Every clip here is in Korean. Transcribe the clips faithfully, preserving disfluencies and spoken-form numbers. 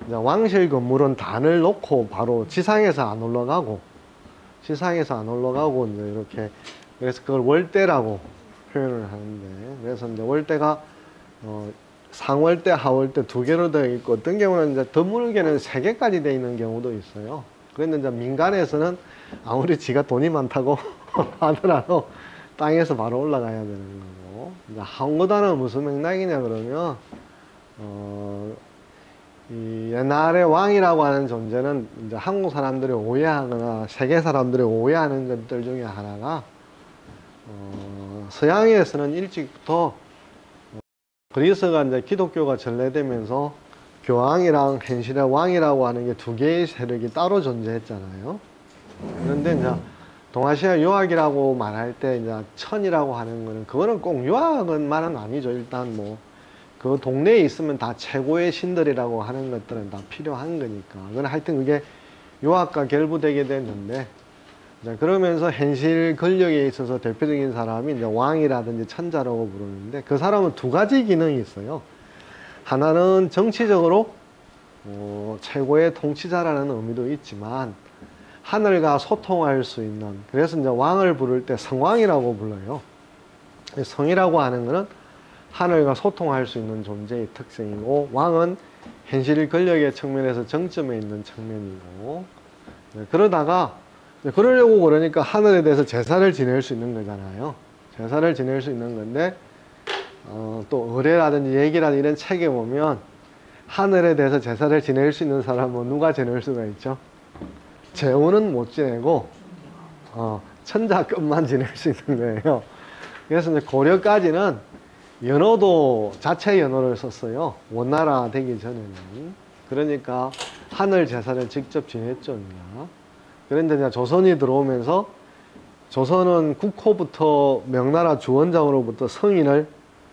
이제 왕실 건물은 단을 놓고 바로 지상에서 안 올라가고, 지상에서 안 올라가고, 이제 이렇게, 그래서 그걸 월대라고 표현을 하는데, 그래서 이제 월대가, 어, 상월대, 하월대 두 개로 되어 있고, 어떤 경우는 이제 드물게는 세 개까지 되어 있는 경우도 있어요. 그런데 이제 민간에서는 아무리 지가 돈이 많다고 하더라도 땅에서 바로 올라가야 되는 거고, 이제 항구단은 무슨 맥락이냐 그러면, 어, 이 옛날에 왕이라고 하는 존재는 이제 한국 사람들이 오해하거나 세계 사람들이 오해하는 것들 중에 하나가, 어, 서양에서는 일찍부터 어, 그리스가 이제 기독교가 전래되면서 교황이랑 현실의 왕이라고 하는 게 두 개의 세력이 따로 존재했잖아요. 그런데 이제 동아시아 유학이라고 말할 때 이제 천이라고 하는 거는 그거는 꼭 유학은만은 아니죠. 일단 뭐 그 동네에 있으면 다 최고의 신들이라고 하는 것들은 다 필요한 거니까. 그건 하여튼 그게 유학과 결부되게 됐는데, 이제 그러면서 현실 권력에 있어서 대표적인 사람이 이제 왕이라든지 천자라고 부르는데, 그 사람은 두 가지 기능이 있어요. 하나는 정치적으로 어, 최고의 통치자라는 의미도 있지만 하늘과 소통할 수 있는, 그래서 이제 왕을 부를 때 성왕이라고 불러요. 성이라고 하는 것은 하늘과 소통할 수 있는 존재의 특성이고, 왕은 현실 권력의 측면에서 정점에 있는 측면이고, 네, 그러다가 그러려고 그러니까 하늘에 대해서 제사를 지낼 수 있는 거잖아요. 제사를 지낼 수 있는 건데, 어, 또 의례라든지 얘기라든지 이런 책에 보면 하늘에 대해서 제사를 지낼 수 있는 사람은 누가 지낼 수가 있죠? 재우는 못 지내고 어, 천자급만 지낼 수 있는 거예요. 그래서 이제 고려까지는 연호도 자체 연호를 썼어요. 원나라 되기 전에는. 그러니까 하늘 제사를 직접 지냈죠. 그런데 이제 조선이 들어오면서 조선은 국호부터 명나라 주원장으로부터 성인을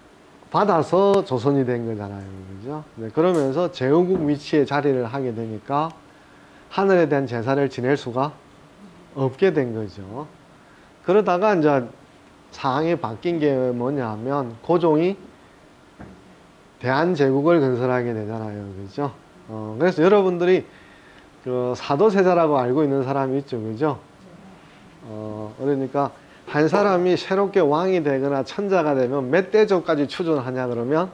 받아서 조선이 된 거잖아요. 그죠? 네, 그러면서 제후국 위치에 자리를 하게 되니까 하늘에 대한 제사를 지낼 수가 없게 된 거죠. 그러다가 이제 상황이 바뀐 게 뭐냐 하면 고종이 대한제국을 건설하게 되잖아요. 그죠? 어, 그래서 여러분들이 그 사도세자라고 알고 있는 사람이 있죠. 그죠? 어, 그러니까 한 사람이 새롭게 왕이 되거나 천자가 되면 몇 대조까지 추존하냐 그러면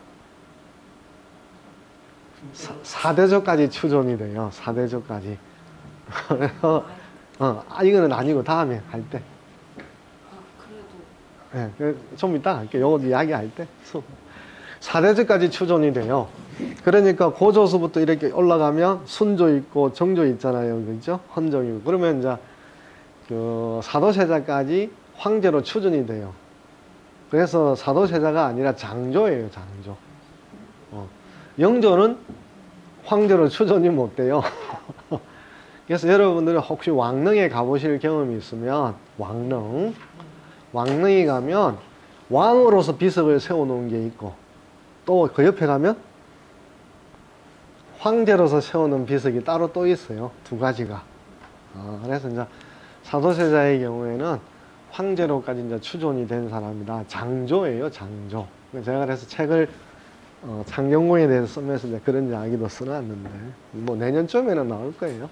사 대조까지 추존이 돼요. 사 대조까지. 그래서 어, 아, 이거는 아니고 다음에 할 때. 아, 그래도. 네, 좀 이따 할게요. 요거 이야기할 때. 사 대조까지 추존이 돼요. 그러니까 고조수부터 이렇게 올라가면 순조 있고 정조 있잖아요. 그죠? 헌정이고. 그러면 이제 그 사도세자까지 황제로 추존이 돼요. 그래서 사도세자가 아니라 장조예요. 장조. 어. 영조는 황제로 추존이 못 돼요. 그래서 여러분들은 혹시 왕릉에 가보실 경험이 있으면 왕릉 왕릉에 가면 왕으로서 비석을 세워놓은 게 있고, 또 그 옆에 가면 황제로서 세워놓은 비석이 따로 또 있어요. 두 가지가. 어, 그래서 이제 사도세자의 경우에는 황제로까지 이제 추존이 된 사람이다. 장조예요, 장조. 제가 그래서 책을 어, 창경궁에 대해서 쓰면서 이제 그런 이야기도 써놨는데, 뭐 내년쯤에는 나올 거예요.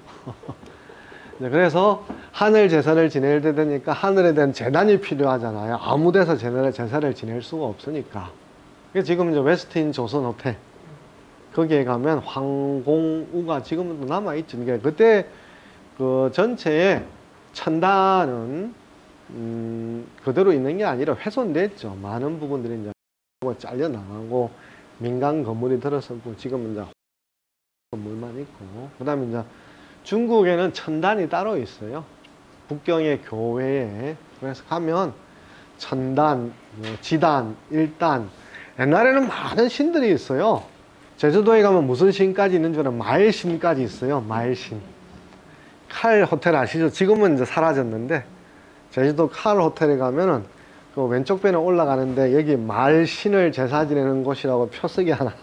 그래서 하늘 제사를 지낼 때 되니까 하늘에 대한 제단이 필요하잖아요. 아무 데서 제사를, 제사를 지낼 수가 없으니까. 지금 이제 웨스트인 조선 호텔, 거기에 가면 황공우가 지금도 남아있죠. 그러니까 그때 그 전체에 천단은 음, 그대로 있는 게 아니라 훼손됐죠. 많은 부분들이 이제 잘려 나가고 민간 건물이 들어섰고, 지금은 이제 건물만 있고, 그 다음에 이제 중국에는 천단이 따로 있어요. 북경의 교회에. 그래서 가면 천단, 지단, 일단, 옛날에는 많은 신들이 있어요. 제주도에 가면 무슨 신까지 있는 줄 알아요? 말신까지 있어요. 말신. 칼 호텔 아시죠? 지금은 이제 사라졌는데, 제주도 칼 호텔에 가면은 그 왼쪽 배는 올라가는데 여기 말신을 제사 지내는 곳이라고 표석이 하나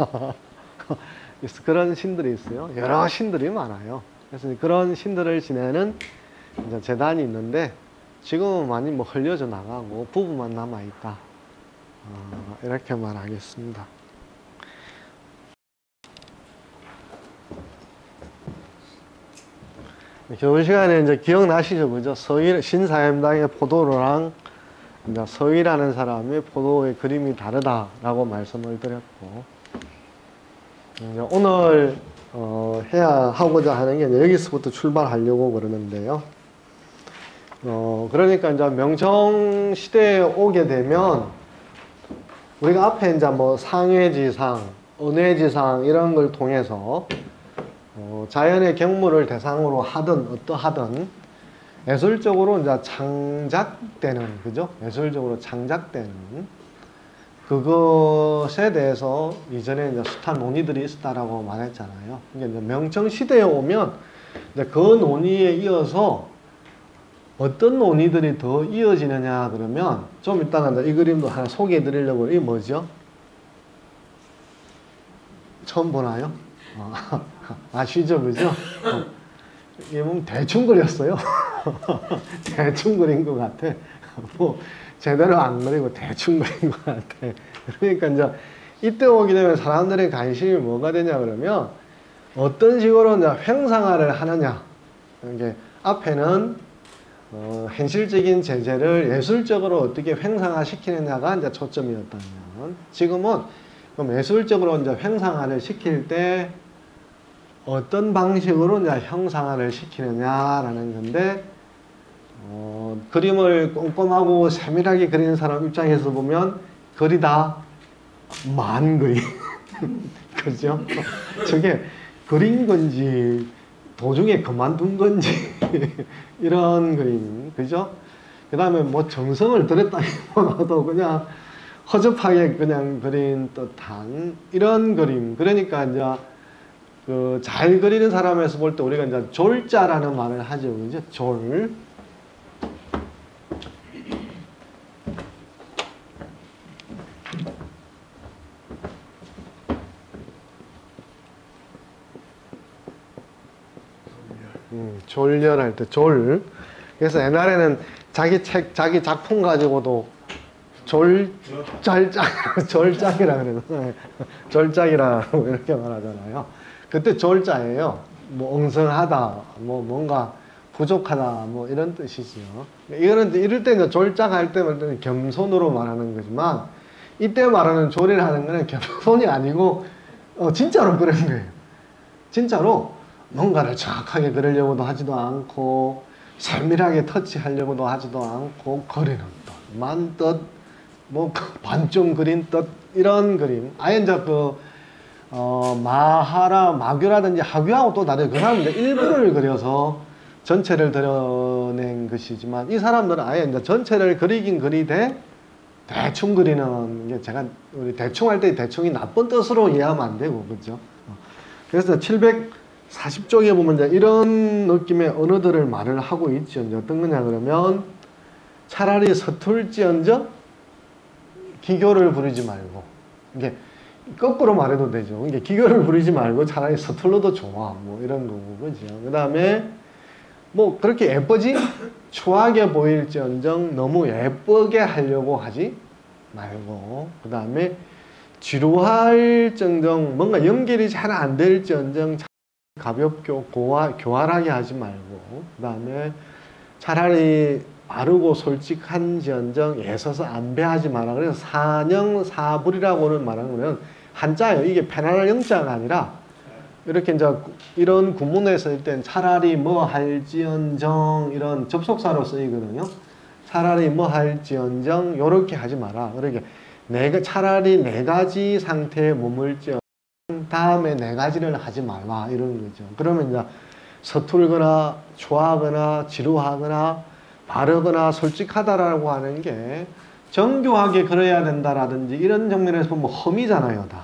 그런 신들이 있어요. 여러 신들이 많아요. 그래서 그런 신들을 지내는 이제 재단이 있는데, 지금은 많이 뭐 흘려져 나가고 부부만 남아있다. 어, 이렇게 말하겠습니다. 저번 시간에 이제 기억나시죠? 그죠? 서희, 신사임당의 포도로랑 이제 서희라는 사람의 포도의 그림이 다르다라고 말씀을 드렸고, 이제 오늘 어, 해야 하고자 하는 게 이제 여기서부터 출발하려고 그러는데요. 어, 그러니까 이제 명청 시대에 오게 되면 우리가 앞에 이제 뭐 상회지상, 은회지상 이런 걸 통해서 어, 자연의 경물을 대상으로 하든 어떠하든 예술적으로 이제 창작되는, 그죠? 예술적으로 창작되는 그것에 대해서 이전에 이제 숱한 논의들이 있었다라고 말했잖아요. 이제 명청 시대에 오면 이제 그 논의에 이어서 어떤 논의들이 더 이어지느냐 그러면 좀 이따가 이 그림도 하나 소개해 드리려고. 이게 뭐죠? 처음 보나요? 어, 아시죠? 그죠? 어, 이게 보면 대충 그렸어요. 대충 그린 것 같아. 뭐 제대로 안 그리고 대충 그린 것 같아. 그러니까 이제 이때 오게 되면 사람들의 관심이 뭐가 되냐 그러면 어떤 식으로 이제 횡상화를 하느냐. 이게 앞에는 어, 현실적인 제재를 예술적으로 어떻게 횡상화 시키느냐가 이제 초점이었다면, 지금은 그럼 예술적으로 이제 횡상화를 시킬 때 어떤 방식으로 이제 형상화를 시키느냐라는 건데, 어, 그림을 꼼꼼하고 세밀하게 그리는 사람 입장에서 보면 그리다 만 그림. 그죠? 저게 그린 건지 도중에 그만둔 건지 이런 그림, 그죠? 그 다음에 뭐 정성을 들였다기보다도 그냥 허접하게 그냥 그린 듯한 이런 그림. 그러니까 이제 그 잘 그리는 사람에서 볼 때 우리가 이제 졸자라는 말을 하죠, 그죠? 졸. 음, 졸렬할 때 졸. 그래서 옛날에는 자기 책, 자기 작품 가지고도 졸, 짤짝, 졸짝이라 그래요. 졸짝이라고 이렇게 말하잖아요. 그때 졸자예요. 뭐 엉성하다, 뭐 뭔가 부족하다, 뭐 이런 뜻이죠. 이거는 이럴 때 이제 졸짝 할 때는 겸손으로 말하는 거지만, 이때 말하는 졸이라는 거는 겸손이 아니고 어, 진짜로 그런 거예요. 진짜로 뭔가를 정확하게 그리려고도 하지도 않고 세밀하게 터치하려고도 하지도 않고 그리는 뜻, 만 뜻, 뭐 반쯤 그린 뜻, 이런 그림. 아예 이제 그 어, 마하라, 마교라든지 하교하고 또 다르게 그 사람은 이제 일부를 그려서 전체를 드러낸 것이지만, 이 사람들은 아예 이제 전체를 그리긴 그리되 대충 그리는 게, 제가 우리 대충 할 때 대충이 나쁜 뜻으로 이해하면 안 되고, 그죠? 그래서 칠백사십 쪽에 보면 이제 이런 느낌의 언어들을 말을 하고 있죠. 이제 어떤 거냐 그러면, 차라리 서툴지언정 기교를 부리지 말고, 이게 거꾸로 말해도 되죠. 이게 기교를 부리지 말고 차라리 서툴러도 좋아, 뭐 이런 거고, 그죠? 그 다음에 뭐 그렇게 예쁘지? 추하게 보일지언정 너무 예쁘게 하려고 하지 말고, 그 다음에 지루할 정정, 뭔가 연결이 잘 안 될지언정 가볍게 고와, 교활하게 하지 말고, 그 다음에 차라리 바르고 솔직한지언정 애써서 안배하지 마라. 그래서 사령사불이라고는 말하는 거는 한자예요. 이게 편안한 영자가 아니라 이렇게 이제 이런 구문에 쓸 땐 차라리 뭐 할지언정 이런 접속사로 쓰이거든요. 차라리 뭐 할지언정 요렇게 하지 마라. 그러니까 네, 차라리 네 가지 상태에 머물지언정 다음에 네 가지를 하지 말라, 이런 거죠. 그러면 이제 서툴거나 초하거나 지루하거나 바르거나 솔직하다라고 하는 게 정교하게 그려야 된다라든지 이런 정면에서 보면 험이잖아요, 다.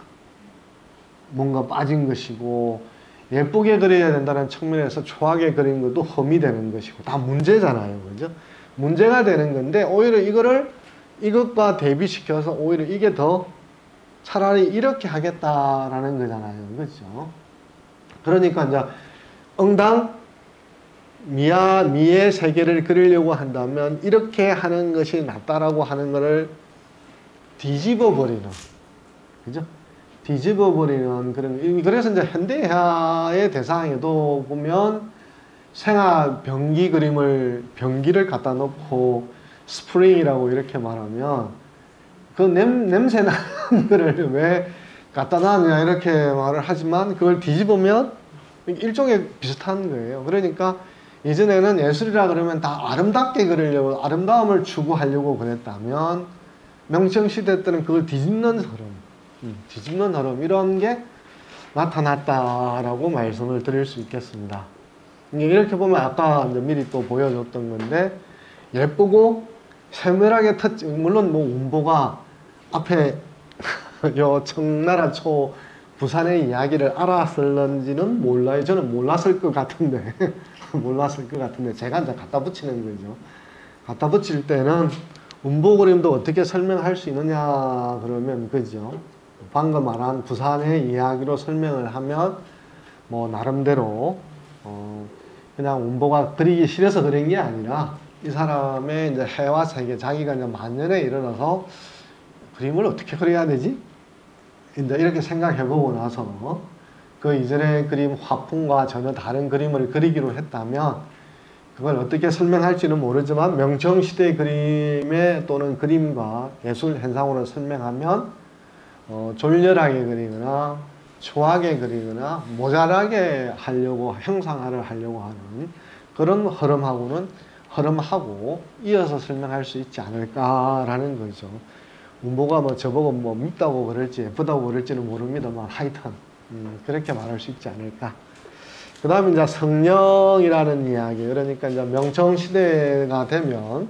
뭔가 빠진 것이고, 예쁘게 그려야 된다는 측면에서 초하게 그린 것도 험이 되는 것이고, 다 문제잖아요, 그죠? 문제가 되는 건데, 오히려 이거를 이것과 대비시켜서 오히려 이게 더 차라리 이렇게 하겠다라는 거잖아요, 그죠? 그러니까 이제 응당 미야, 미의 세계를 그리려고 한다면 이렇게 하는 것이 낫다라고 하는 것을 뒤집어 버리는, 그죠? 뒤집어 버리는 그런. 그래서 이제 현대화의 대상에도 보면 생화 변기 그림을 변기를 갖다 놓고 스프링이라고 이렇게 말하면 그 냄, 냄새 나는 거를 왜 갖다 놨느냐 이렇게 말을 하지만 그걸 뒤집으면 일종의 비슷한 거예요. 그러니까 예전에는 예술이라 그러면 다 아름답게 그리려고 아름다움을 추구하려고 그랬다면 명청시대 때는 그걸 뒤집는 흐름, 음, 뒤집는 흐름 이런 게 나타났다라고 말씀을 드릴 수 있겠습니다. 이렇게 보면 아까 이제 미리 또 보여줬던 건데 예쁘고 세밀하게 터치, 물론 뭐 운보가 앞에 요 청나라 초 부산의 이야기를 알았을런지는 몰라요. 저는 몰랐을 것 같은데 몰랐을 것 같은데 제가 이제 갖다 붙이는 거죠. 갖다 붙일 때는 운보 그림도 어떻게 설명할 수 있느냐 그러면 그죠. 방금 말한 부산의 이야기로 설명을 하면 뭐 나름대로 어 그냥 운보가 그리기 싫어서 그린 게 아니라 이 사람의 이제 해와 세계, 자기가 이제 만년에 이르러서 그림을 어떻게 그려야 되지? 이제 이렇게 생각해보고 나서 그 이전의 그림 화풍과 전혀 다른 그림을 그리기로 했다면 그걸 어떻게 설명할지는 모르지만 명청시대의 그림에 또는 그림과 예술 현상으로 설명하면 어, 졸렬하게 그리거나 초하게 그리거나 모자라게 하려고 형상화를 하려고 하는 그런 흐름하고는 흐름하고 이어서 설명할 수 있지 않을까라는 거죠. 운보가 뭐 저보고 뭐 밉다고 그럴지 예쁘다고 그럴지는 모릅니다만 하여튼 음, 그렇게 말할 수 있지 않을까. 그 다음에 이제 성령이라는 이야기, 그러니까 이제 명청시대가 되면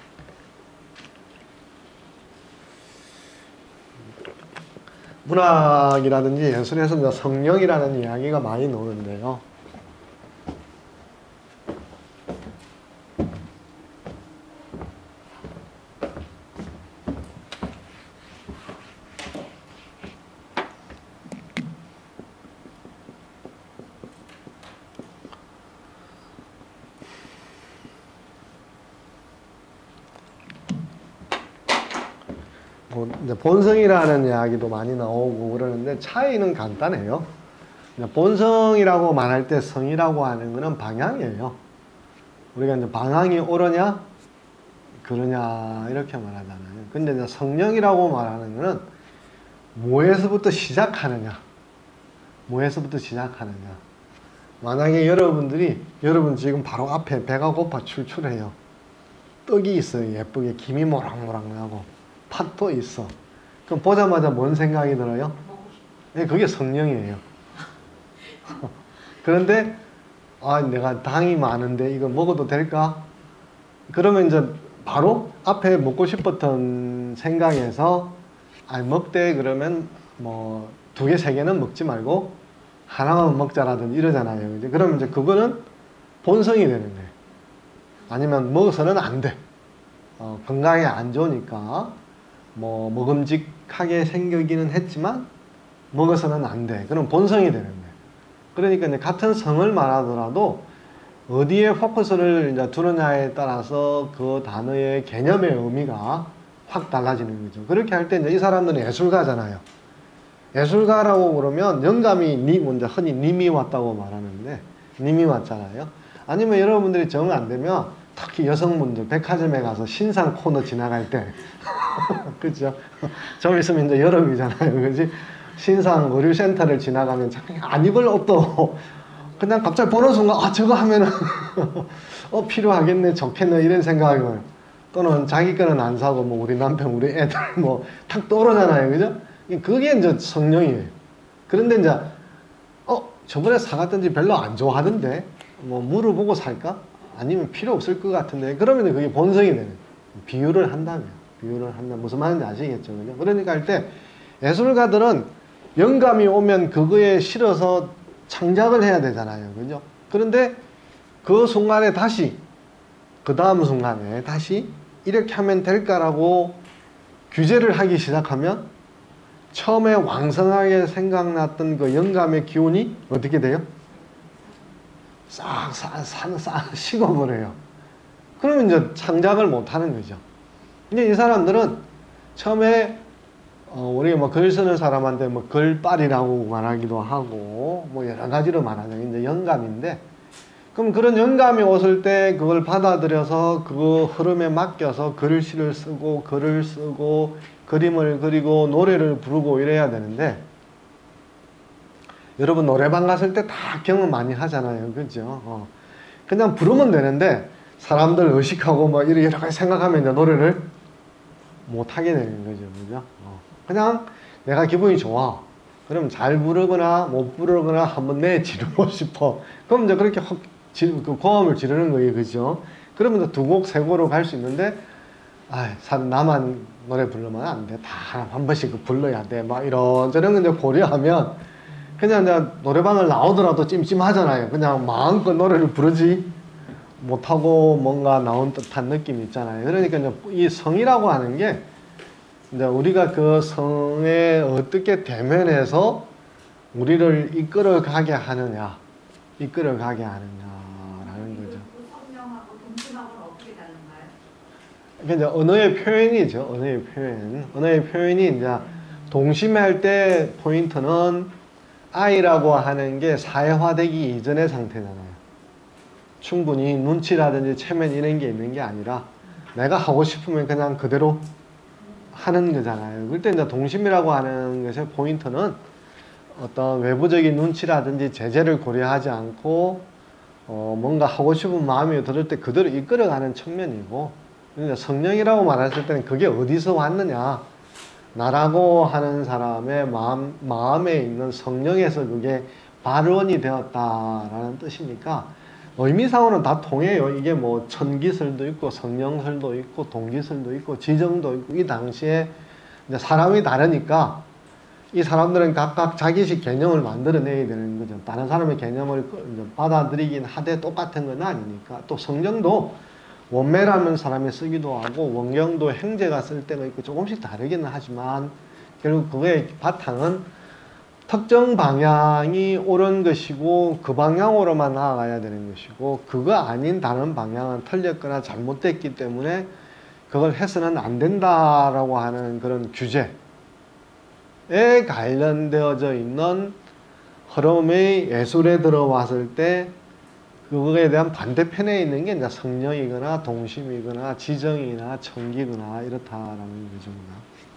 문학이라든지 예술에서 이제 성령이라는 이야기가 많이 나오는데요. 이제 본성이라는 이야기도 많이 나오고 그러는데 차이는 간단해요. 본성이라고 말할 때 성이라고 하는 것은 방향이에요. 우리가 이제 방향이 옳으냐 그러냐 이렇게 말하잖아요. 근데 이제 성령이라고 말하는 것은 뭐에서부터 시작하느냐, 뭐에서부터 시작하느냐. 만약에 여러분들이 여러분 지금 바로 앞에 배가 고파 출출해요. 떡이 있어요. 예쁘게 김이 모락모락 나고 팥도 있어. 그럼 보자마자 뭔 생각이 들어요? 네, 그게 성령이에요. 그런데 아, 내가 당이 많은데 이거 먹어도 될까? 그러면 이제 바로 앞에 먹고 싶었던 생각에서 아, 먹되 그러면 뭐 두 개, 세 개는 먹지 말고 하나만 먹자라든지 이러잖아요. 이제 그러면 이제 그거는 본성이 되는 거예요. 아니면 먹어서는 안 돼. 어, 건강에 안 좋으니까 뭐 먹음직하게 생기기는 했지만 먹어서는 안 돼. 그럼 본성이 되는 거예요. 그러니까 이제 같은 성을 말하더라도 어디에 포커스를 이제 두느냐에 따라서 그 단어의 개념의 의미가 확 달라지는 거죠. 그렇게 할 때 이제 이 사람들은 예술가잖아요. 예술가라고 그러면 영감이 니 먼저 흔히 님이 왔다고 말하는데 님이 왔잖아요. 아니면 여러분들이 정 안 되면 특히 여성분들 백화점에 가서 신상 코너 지나갈 때 그죠? 좀 있으면 이제 여름이잖아요. 그지? 신상 의류센터를 지나가면 안 입을 옷도 그냥 갑자기 보는 순간 아 저거 하면은 어 필요하겠네 좋겠네 이런 생각을 또는 자기 거는 안 사고 뭐 우리 남편 우리 애들 뭐 탁 떠오르잖아요. 그죠? 그게 이제 성령이에요. 그런데 이제 어 저번에 사갔던지 별로 안 좋아하던데 뭐 물어보고 살까? 아니면 필요 없을 것 같은데 그러면 그게 본성이 되는 거예요. 비유를 한다면 비유를 한다면 무슨 말인지 아시겠죠? 그죠? 그러니까 할 때 예술가들은 영감이 오면 그거에 실어서 창작을 해야 되잖아요. 그죠? 그런데 그 순간에 다시 그 다음 순간에 다시 이렇게 하면 될까라고 규제를 하기 시작하면 처음에 왕성하게 생각났던 그 영감의 기운이 어떻게 돼요? 싹, 싹, 싹, 싹 식어버려요. 그러면 이제 창작을 못 하는 거죠. 근데 이 사람들은 처음에 어, 우리가 뭐 글 쓰는 사람한테 뭐 글빨이라고 말하기도 하고 뭐 여러 가지로 말하죠. 이제 영감인데 그럼 그런 영감이 왔을 때 그걸 받아들여서 그 흐름에 맡겨서 글씨를 쓰고 글을 쓰고 그림을 그리고 노래를 부르고 이래야 되는데, 여러분 노래방 갔을 때 다 경험 많이 하잖아요. 그죠? 어. 그냥 부르면 되는데 사람들 의식하고 뭐 이렇게 여러 가지 생각하면 이제 노래를 못 하게 되는 거죠. 그죠? 어. 그냥 내가 기분이 좋아. 그럼 잘 부르거나 못 부르거나 한번 내 지르고 싶어. 그럼 이제 그렇게 확 지, 그 고함을 지르는 거예요. 그죠? 그러면 두 곡, 세 곡으로 갈 수 있는데, 아, 나만 노래 부르면 안 돼. 다 한 번씩 불러야 돼. 막 이런저런 이제 고려하면 그냥 이제 노래방을 나오더라도 찜찜하잖아요. 그냥 마음껏 노래를 부르지 못하고 뭔가 나온 듯한 느낌이 있잖아요. 그러니까 이제 이 성이라고 하는 게 이제 우리가 그 성에 어떻게 대면해서 우리를 이끌어 가게 하느냐, 이끌어 가게 하느냐라는 거죠. 성령하고 동심하고는 어떻게 다른가요? 이제 언어의 표현이죠. 언어의 표현. 언어의 표현이 이제 동심할 때 포인트는 아이라고 하는 게 사회화되기 이전의 상태잖아요. 충분히 눈치라든지 체면 이런 게 있는 게 아니라 내가 하고 싶으면 그냥 그대로 하는 거잖아요. 그럴 때 이제 동심이라고 하는 것의 포인트는 어떤 외부적인 눈치라든지 제재를 고려하지 않고 어 뭔가 하고 싶은 마음이 들을 때 그대로 이끌어가는 측면이고, 그러니까 성령이라고 말했을 때는 그게 어디서 왔느냐, 나라고 하는 사람의 마음, 마음에 있는 성령에서 그게 발원이 되었다라는 뜻이니까 의미상으로는 다 통해요. 이게 뭐 천기설도 있고 성령설도 있고 동기설도 있고 지정도 있고, 이 당시에 이제 사람이 다르니까 이 사람들은 각각 자기식 개념을 만들어내야 되는 거죠. 다른 사람의 개념을 받아들이긴 하되 똑같은 건 아니니까. 또 성령도 원매라는 사람이 쓰기도 하고 원경도 행제가 쓸 때가 있고 조금씩 다르기는 하지만 결국 그의 바탕은 특정 방향이 옳은 것이고 그 방향으로만 나아가야 되는 것이고, 그거 아닌 다른 방향은 틀렸거나 잘못됐기 때문에 그걸 해서는 안 된다라고 하는 그런 규제에 관련되어져 있는 흐름의 예술에 들어왔을 때 그거에 대한 반대편에 있는 게 이제 성령이거나 동심이거나 지정이나 청기거나 이렇다라는 거죠.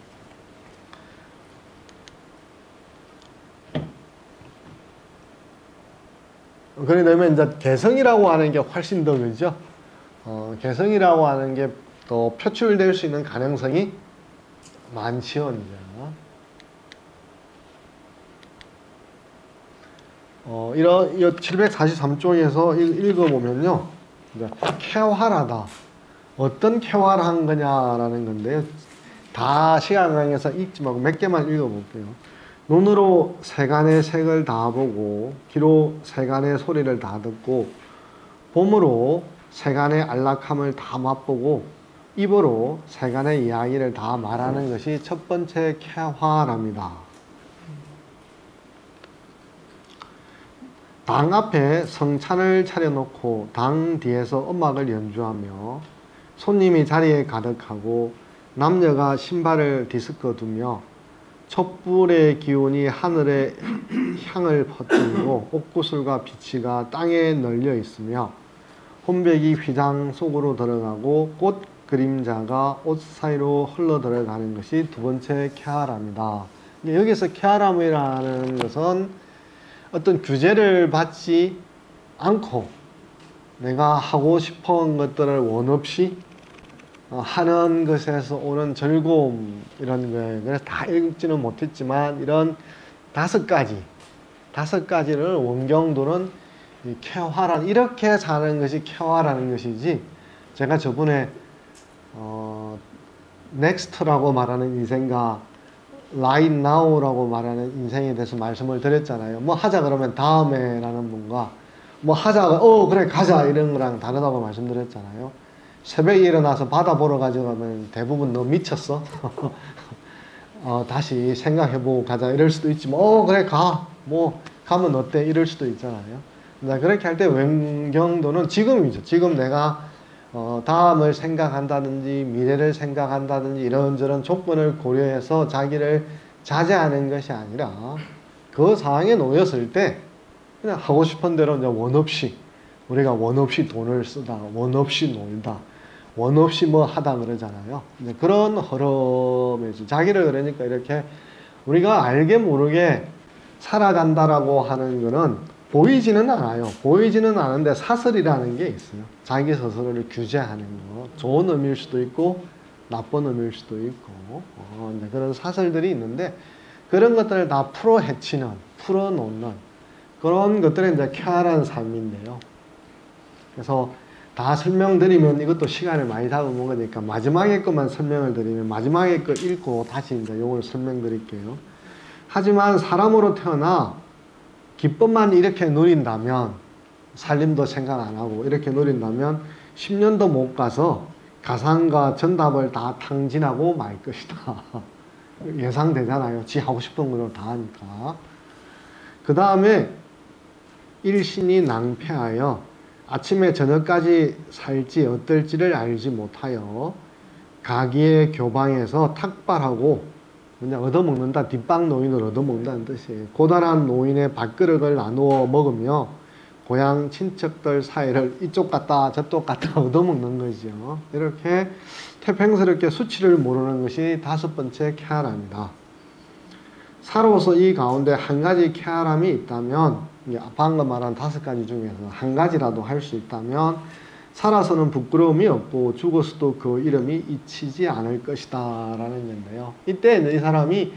그러면 이제 개성이라고 하는 게 훨씬 더 그죠? 어, 개성이라고 하는 게 또 표출될 수 있는 가능성이 많지요, 이제. 어, 이런, 이 칠백사십삼 쪽에서 읽어보면요. 이제 쾌활하다. 어떤 쾌활을 한 거냐라는 건데요. 다 시간강에서 읽지 말고 몇 개만 읽어볼게요. 눈으로 세간의 색을 다 보고, 귀로 세간의 소리를 다 듣고, 봄으로 세간의 안락함을 다 맛보고, 입으로 세간의 이야기를 다 말하는 것이 첫 번째 쾌활합니다. 당 앞에 성찬을 차려놓고 당 뒤에서 음악을 연주하며 손님이 자리에 가득하고 남녀가 신발을 뒤섞어두며 촛불의 기운이 하늘에 향을 퍼뜨리고 옥구슬과 비치가 땅에 널려 있으며 혼백이 휘장 속으로 들어가고 꽃 그림자가 옷 사이로 흘러 들어가는 것이 두 번째 쾌활함이다. 여기서 쾌활함이라는 것은 어떤 규제를 받지 않고 내가 하고 싶은 것들을 원 없이 하는 것에서 오는 즐거움, 이런 거예요. 그래서 다 읽지는 못했지만 이런 다섯 가지, 다섯 가지를 원경도는 쾌활한, 이렇게 사는 것이 쾌활하는 것이지, 제가 저번에 어, 넥스트라고 말하는 인생과 right now라고 말하는 인생에 대해서 말씀을 드렸잖아요. 뭐 하자 그러면 다음에 라는 분과 뭐 하자가 어 그래 가자 이런 거랑 다르다고 말씀드렸잖아요. 새벽에 일어나서 바다 보러 가자고 하면 대부분 너 미쳤어? 어, 다시 생각해보고 가자 이럴 수도 있지만 어 그래 가 뭐 가면 어때 이럴 수도 있잖아요. 그렇게 할 때 wen경도는 지금이죠. 지금 내가 어, 다음을 생각한다든지 미래를 생각한다든지 이런저런 조건을 고려해서 자기를 자제하는 것이 아니라 그 상황에 놓였을 때 그냥 하고 싶은 대로 이제 원 없이 우리가 원 없이 돈을 쓰다, 원 없이 놀다, 원 없이 뭐 하다 그러잖아요. 이제 그런 흐름에서 자기를 그러니까 이렇게 우리가 알게 모르게 살아간다라고 하는 거는 보이지는 않아요. 보이지는 않은데 사슬이라는 게 있어요. 자기 스스로를 규제하는 거. 좋은 의미일 수도 있고 나쁜 의미일 수도 있고 어, 이제 그런 사슬들이 있는데 그런 것들을 다 풀어 헤치는, 풀어놓는 그런 것들이 이제 쾌활한 삶인데요. 그래서 다 설명드리면 이것도 시간을 많이 잡아먹은 거니까 마지막에 것만 설명을 드리면 마지막에 거 읽고 다시 이제 이걸 설명드릴게요. 하지만 사람으로 태어나 기쁨만 이렇게 누린다면 살림도 생각 안 하고 이렇게 누린다면 십 년도 못 가서 가상과 정답을 다 탕진하고 말 것이다. 예상되잖아요. 지 하고 싶은 거로 다 하니까. 그 다음에 일신이 낭패하여 아침에 저녁까지 살지 어떨지를 알지 못하여 가기의 교방에서 탁발하고 그냥 얻어먹는다. 뒷방 노인을 얻어먹는다는 뜻이에요. 고단한 노인의 밥그릇을 나누어 먹으며 고향 친척들 사이를 이쪽 갔다 저쪽 갔다 얻어먹는 거죠. 이렇게 태평스럽게 수치를 모르는 것이 다섯 번째 쾌활함이다. 살아서 이 가운데 한 가지 쾌활함이 있다면, 방금 말한 다섯 가지 중에서 한 가지라도 할 수 있다면 살아서는 부끄러움이 없고 죽어서도 그 이름이 잊히지 않을 것이다 라는 건데요. 이때 이 사람이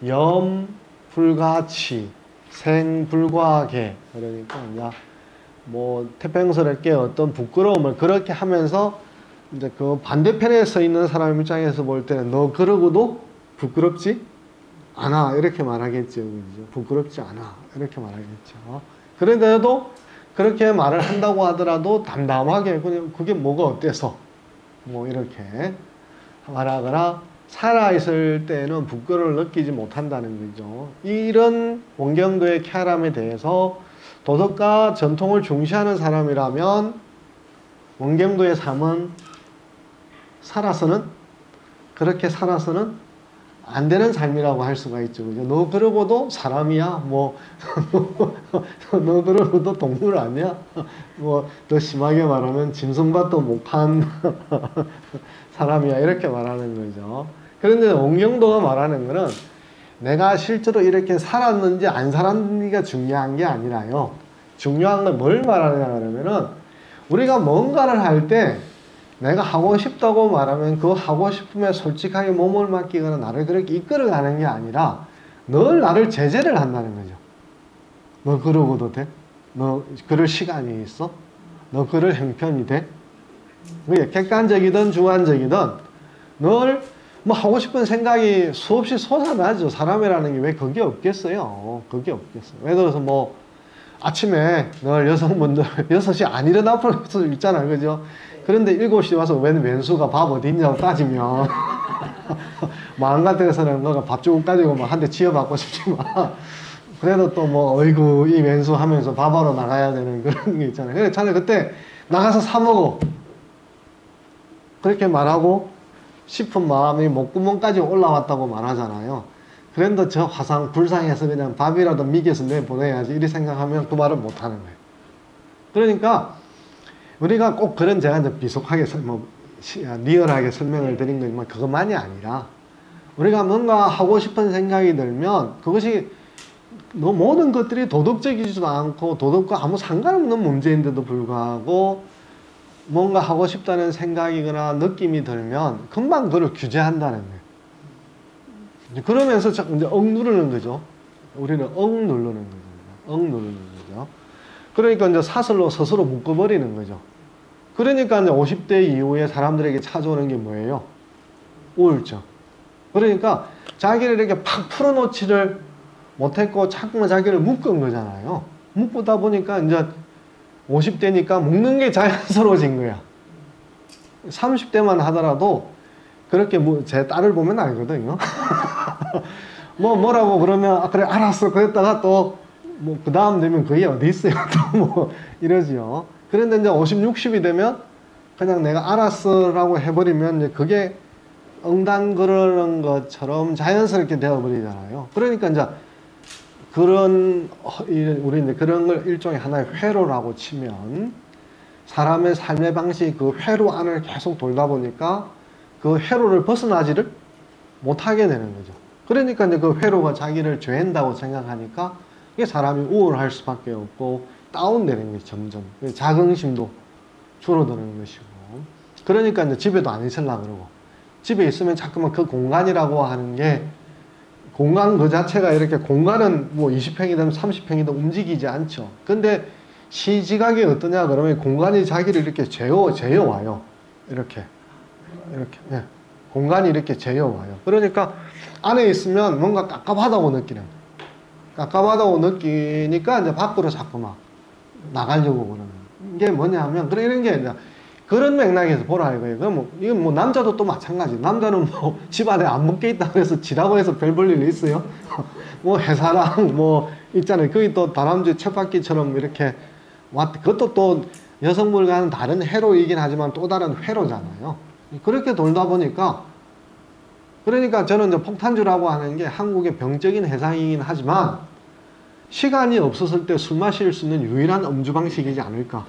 염불가치, 생불과계, 그러니까 이제 뭐 태평스럽게 어떤 부끄러움을 그렇게 하면서 이제 그 반대편에 서 있는 사람 입장에서 볼 때는 너 그러고도 부끄럽지 않아 이렇게 말하겠죠. 그죠? 부끄럽지 않아 이렇게 말하겠죠. 그런데도 그렇게 말을 한다고 하더라도 담담하게 그냥 그게 뭐가 어때서 뭐 이렇게 말하거나 살아있을 때는 부끄러움을 느끼지 못한다는 거죠. 이런 원경도의 쾌활함에 대해서 도덕과 전통을 중시하는 사람이라면 원경도의 삶은 살아서는 그렇게 살아서는 안 되는 삶이라고 할 수가 있죠. 그죠? 너 그러고도 사람이야? 뭐, 너 그러고도 동물 아니야? 뭐, 더 심하게 말하면 짐승밭도 못한 사람이야. 이렇게 말하는 거죠. 그런데 원경도가 말하는 거는 내가 실제로 이렇게 살았는지 안 살았는지가 중요한 게 아니라요. 중요한 건 뭘 말하느냐 그러면은 우리가 뭔가를 할 때 내가 하고 싶다고 말하면 그 하고 싶으면 솔직하게 몸을 맡기거나 나를 그렇게 이끌어가는 게 아니라 늘 나를 제재를 한다는 거죠. 너 그러고도 돼? 너 그럴 시간이 있어? 너 그럴 형편이 돼? 그게 객관적이든 주관적이든 늘 뭐 하고 싶은 생각이 수없이 솟아나죠. 사람이라는 게 왜 그게 없겠어요. 그게 없겠어요. 예를 들어서 뭐 아침에 늘 여성분들 여섯 시 안 일어나 볼 수도 있잖아요. 그죠? 그런데 일곱 시 와서 웬 왼수가 밥 어디 있냐고 따지면 마음 같아서는 너가 밥 조금 가지고 막 한 대 치여받고 싶지만 그래도 또 뭐 어이구 이 왼수 하면서 밥하러 나가야 되는 그런 게 있잖아요. 그래 차라리 그때 나가서 사 먹어 그렇게 말하고 싶은 마음이 목구멍까지 올라왔다고 말하잖아요. 그런데 저 화상 불상해서 그냥 밥이라도 미개서 내보내야지 이렇게 생각하면 그 말은 못하는 거예요. 그러니까 우리가 꼭 그런 제가 이제 비속하게 뭐 리얼하게 설명을 드린 거지만 그것만이 아니라 우리가 뭔가 하고 싶은 생각이 들면 그것이 뭐 모든 것들이 도덕적이지도 않고 도덕과 아무 상관없는 문제인데도 불구하고 뭔가 하고 싶다는 생각이거나 느낌이 들면 금방 그걸 규제한다는 거예요. 그러면서 이제 억 누르는 거죠. 우리는 억 누르는 거죠. 억 누르는 거죠. 그러니까 이제 사슬로 스스로 묶어버리는 거죠. 그러니까 이제 오십 대 이후에 사람들에게 찾아오는 게 뭐예요? 우울증. 그러니까 자기를 이렇게 팍 풀어놓지를 못했고 자꾸만 자기를 묶은 거잖아요. 묶다 보니까 이제 오십 대니까 묶는 게 자연스러워진 거야. 삼십 대만 하더라도 그렇게 뭐 제 딸을 보면 알거든요. 뭐 뭐라고 그러면 아, 그래 알았어 그랬다가 또 뭐 그 다음 되면 그게 어디 있어요. 또 뭐 이러지요. 그런데 이제 오십, 육십이 되면 그냥 내가 알았어라고 해버리면 이제 그게 엉당 그러는 것처럼 자연스럽게 되어버리잖아요. 그러니까 이제 그런 우리 이제 그런 걸 일종의 하나의 회로라고 치면 사람의 삶의 방식이 그 회로 안을 계속 돌다 보니까 그 회로를 벗어나지를 못하게 되는 거죠. 그러니까 이제 그 회로가 자기를 죄인다고 생각하니까 이게 사람이 우울할 수밖에 없고 다운되는 거죠. 점점 자긍심도 줄어드는 것이고, 그러니까 이제 집에도 안 있으려고 그러고, 집에 있으면 자꾸만 그 공간이라고 하는 게, 공간 그 자체가 이렇게, 공간은 뭐 이십 평이든 삼십 평이든 움직이지 않죠. 근데 시지각이 어떠냐 그러면 공간이 자기를 이렇게 재워 재워와요. 이렇게 이렇게 네. 공간이 이렇게 재워와요. 그러니까 안에 있으면 뭔가 깝깝하다고 느끼는, 깝깝하다고 느끼니까 이제 밖으로 자꾸 막 나가려고 그러는 게 뭐냐면, 그런 이런 게 이제 그런 맥락에서 보라 이거예요. 그럼 뭐 이건 뭐 남자도 또 마찬가지. 남자는 뭐 집 안에 안 먹게 있다 그래서 지라고 해서 별 볼 일 있어요? 뭐 회사랑 뭐 있잖아요. 거기 또 다람쥐 쳇바퀴처럼 이렇게 왔. 그것도 또 여성분과는 다른 회로이긴 하지만 또 다른 회로잖아요. 그렇게 돌다 보니까, 그러니까 저는 이제 폭탄주라고 하는 게 한국의 병적인 해상이긴 하지만 시간이 없었을 때 술 마실 수 있는 유일한 음주 방식이지 않을까.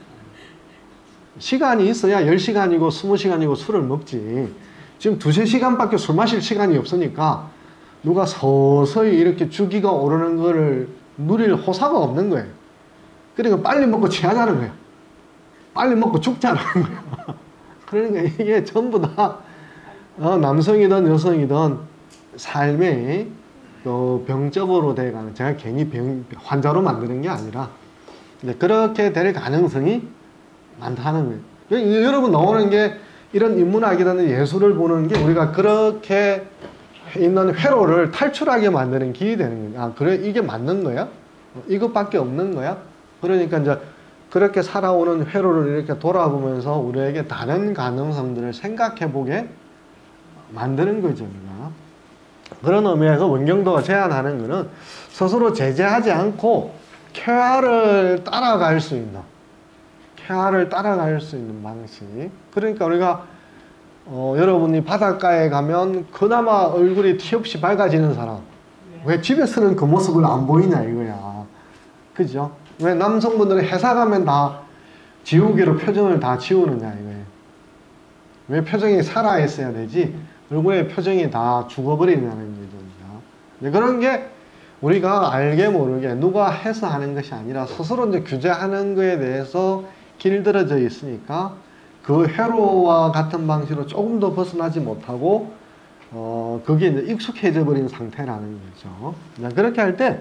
시간이 있어야 열 시간이고 스무 시간이고 술을 먹지. 지금 두세 시간밖에 술 마실 시간이 없으니까 누가 서서히 이렇게 주기가 오르는 거를 누릴 호사가 없는 거예요. 그러니까 빨리 먹고 취하자는 거예요. 빨리 먹고 죽자는 거예요. 그러니까 이게 전부 다 어, 남성이든 여성이든 삶의 그 병적으로 돼가는, 제가 괜히 병, 환자로 만드는 게 아니라 그렇게 될 가능성이 많다는 거예요. 여러분 나오는 게 이런 인문학이라는 예술을 보는 게 우리가 그렇게 있는 회로를 탈출하게 만드는 길이 되는 거예요. 아, 그래? 이게 맞는 거야? 이것밖에 없는 거야? 그러니까 이제 그렇게 살아오는 회로를 이렇게 돌아보면서 우리에게 다른 가능성들을 생각해 보게 만드는 거죠. 우리가. 그런 의미에서 원경도가 제안하는 것은 스스로 제재하지 않고 쾌활을 따라갈 수 있는, 쾌활을 따라갈 수 있는 방식. 그러니까 우리가 어, 여러분이 바닷가에 가면 그나마 얼굴이 티 없이 밝아지는 사람, 왜 집에서는 그 모습을 안 보이냐 이거야. 그죠? 왜 남성분들은 회사 가면 다 지우개로 표정을 다 지우느냐 이거예요. 왜 표정이 살아있어야 되지 얼굴에 표정이 다 죽어버리냐는 거죠. 그런 게 우리가 알게 모르게 누가 해서 하는 것이 아니라 스스로 이제 규제하는 거에 대해서 길들여져 있으니까 그 회로와 같은 방식으로 조금 더 벗어나지 못하고 어 그게 이제 익숙해져 버린 상태라는 거죠. 그렇게 할 때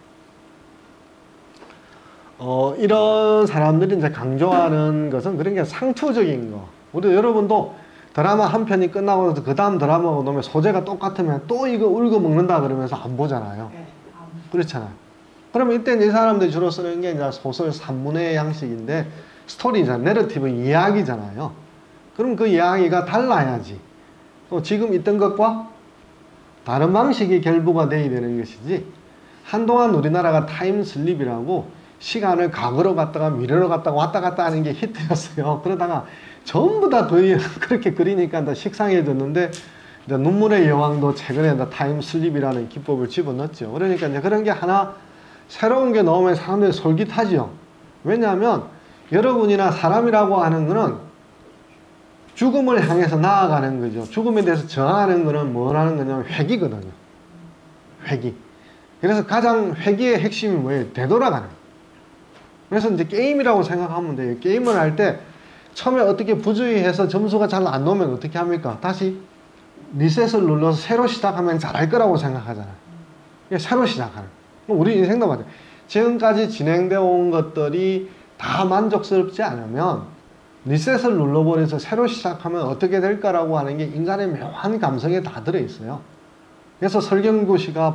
어 이런 사람들이 이제 강조하는 것은 그런 게 상투적인 거. 우리 여러분도 드라마 한 편이 끝나고 나서 그 다음 드라마가 나오면 소재가 똑같으면 또 이거 울고 먹는다 그러면서 안 보잖아요. 그렇잖아요. 그러면 이때 이 사람들이 주로 쓰는 게 이제 소설 산문의 양식인데 스토리잖아요. 내러티브 이야기잖아요. 그럼 그 이야기가 달라야지. 또 지금 있던 것과 다른 방식이 결부가 돼야 되는 것이지, 한동안 우리나라가 타임슬립이라고 시간을 과거로 갔다가 미래로 갔다가 왔다 갔다 하는 게 히트였어요. 그러다가 전부 다 거의 그렇게 그리니까 다 식상해졌는데, 이제 눈물의 여왕도 최근에 타임슬립이라는 기법을 집어넣었죠. 그러니까 이제 그런 게 하나 새로운 게 나오면 사람들이 솔깃하죠. 왜냐하면 여러분이나 사람이라고 하는 거는 죽음을 향해서 나아가는 거죠. 죽음에 대해서 저항하는 거는 뭐라는 거냐면 회귀거든요. 회귀. 그래서 가장 회귀의 핵심이 뭐예요? 되돌아가는 거예요. 그래서 이제 게임이라고 생각하면 돼요. 게임을 할 때 처음에 어떻게 부주의해서 점수가 잘 안 나오면 어떻게 합니까? 다시 리셋을 눌러서 새로 시작하면 잘할 거라고 생각하잖아요. 새로 시작하는. 우리 인생도 맞아요. 지금까지 진행되어 온 것들이 다 만족스럽지 않으면 리셋을 눌러버려서 새로 시작하면 어떻게 될까라고 하는 게 인간의 묘한 감성에 다 들어있어요. 그래서 설경구 씨가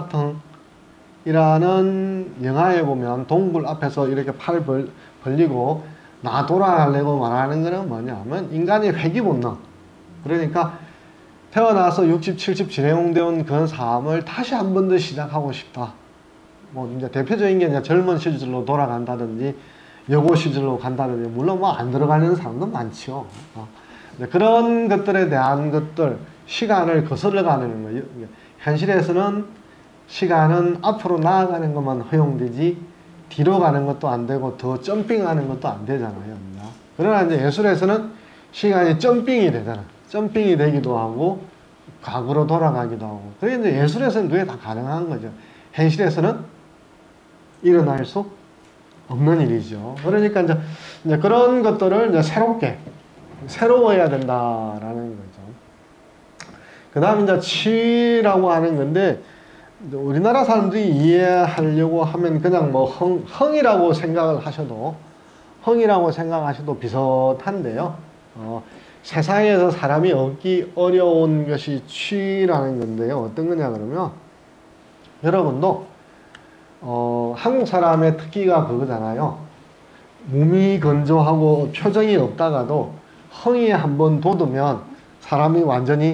박하사탕이라는 영화에 보면 동굴 앞에서 이렇게 팔을 벌, 벌리고 나 돌아가려고 말하는 거는 뭐냐면 인간의 회귀 본능. 그러니까 태어나서 육십, 칠십 진행되어 온 그 삶을 다시 한 번 더 시작하고 싶다. 뭐 이제 대표적인 게 이제 젊은 시절로 돌아간다든지 여고 시절로 간다든지, 물론 뭐 안 들어가는 사람도 많죠. 어. 그런 것들에 대한 것들, 시간을 거슬러 가는 거예요. 현실에서는 시간은 앞으로 나아가는 것만 허용되지 뒤로 가는 것도 안 되고 더 점핑하는 것도 안 되잖아요. 그러나 이제 예술에서는 시간이 점핑이 되잖아. 점핑이 되기도 하고 과거로 돌아가기도 하고. 그게 이제 예술에서는 그게 다 가능한 거죠. 현실에서는 일어날 수 없는 일이죠. 그러니까 이제, 이제 그런 것들을 이제 새롭게 새로워야 된다라는 거죠. 그 다음 이제 치라고 하는 건데, 우리나라 사람들이 이해하려고 하면 그냥 뭐 흥, 흥이라고 생각을 하셔도, 흥이라고 생각하셔도 비슷한데요. 어, 세상에서 사람이 얻기 어려운 것이 취라는 건데요. 어떤 거냐 그러면, 여러분도, 어, 한국 사람의 특기가 그거잖아요. 몸이 건조하고 표정이 없다가도 흥이 한번 돋으면 사람이 완전히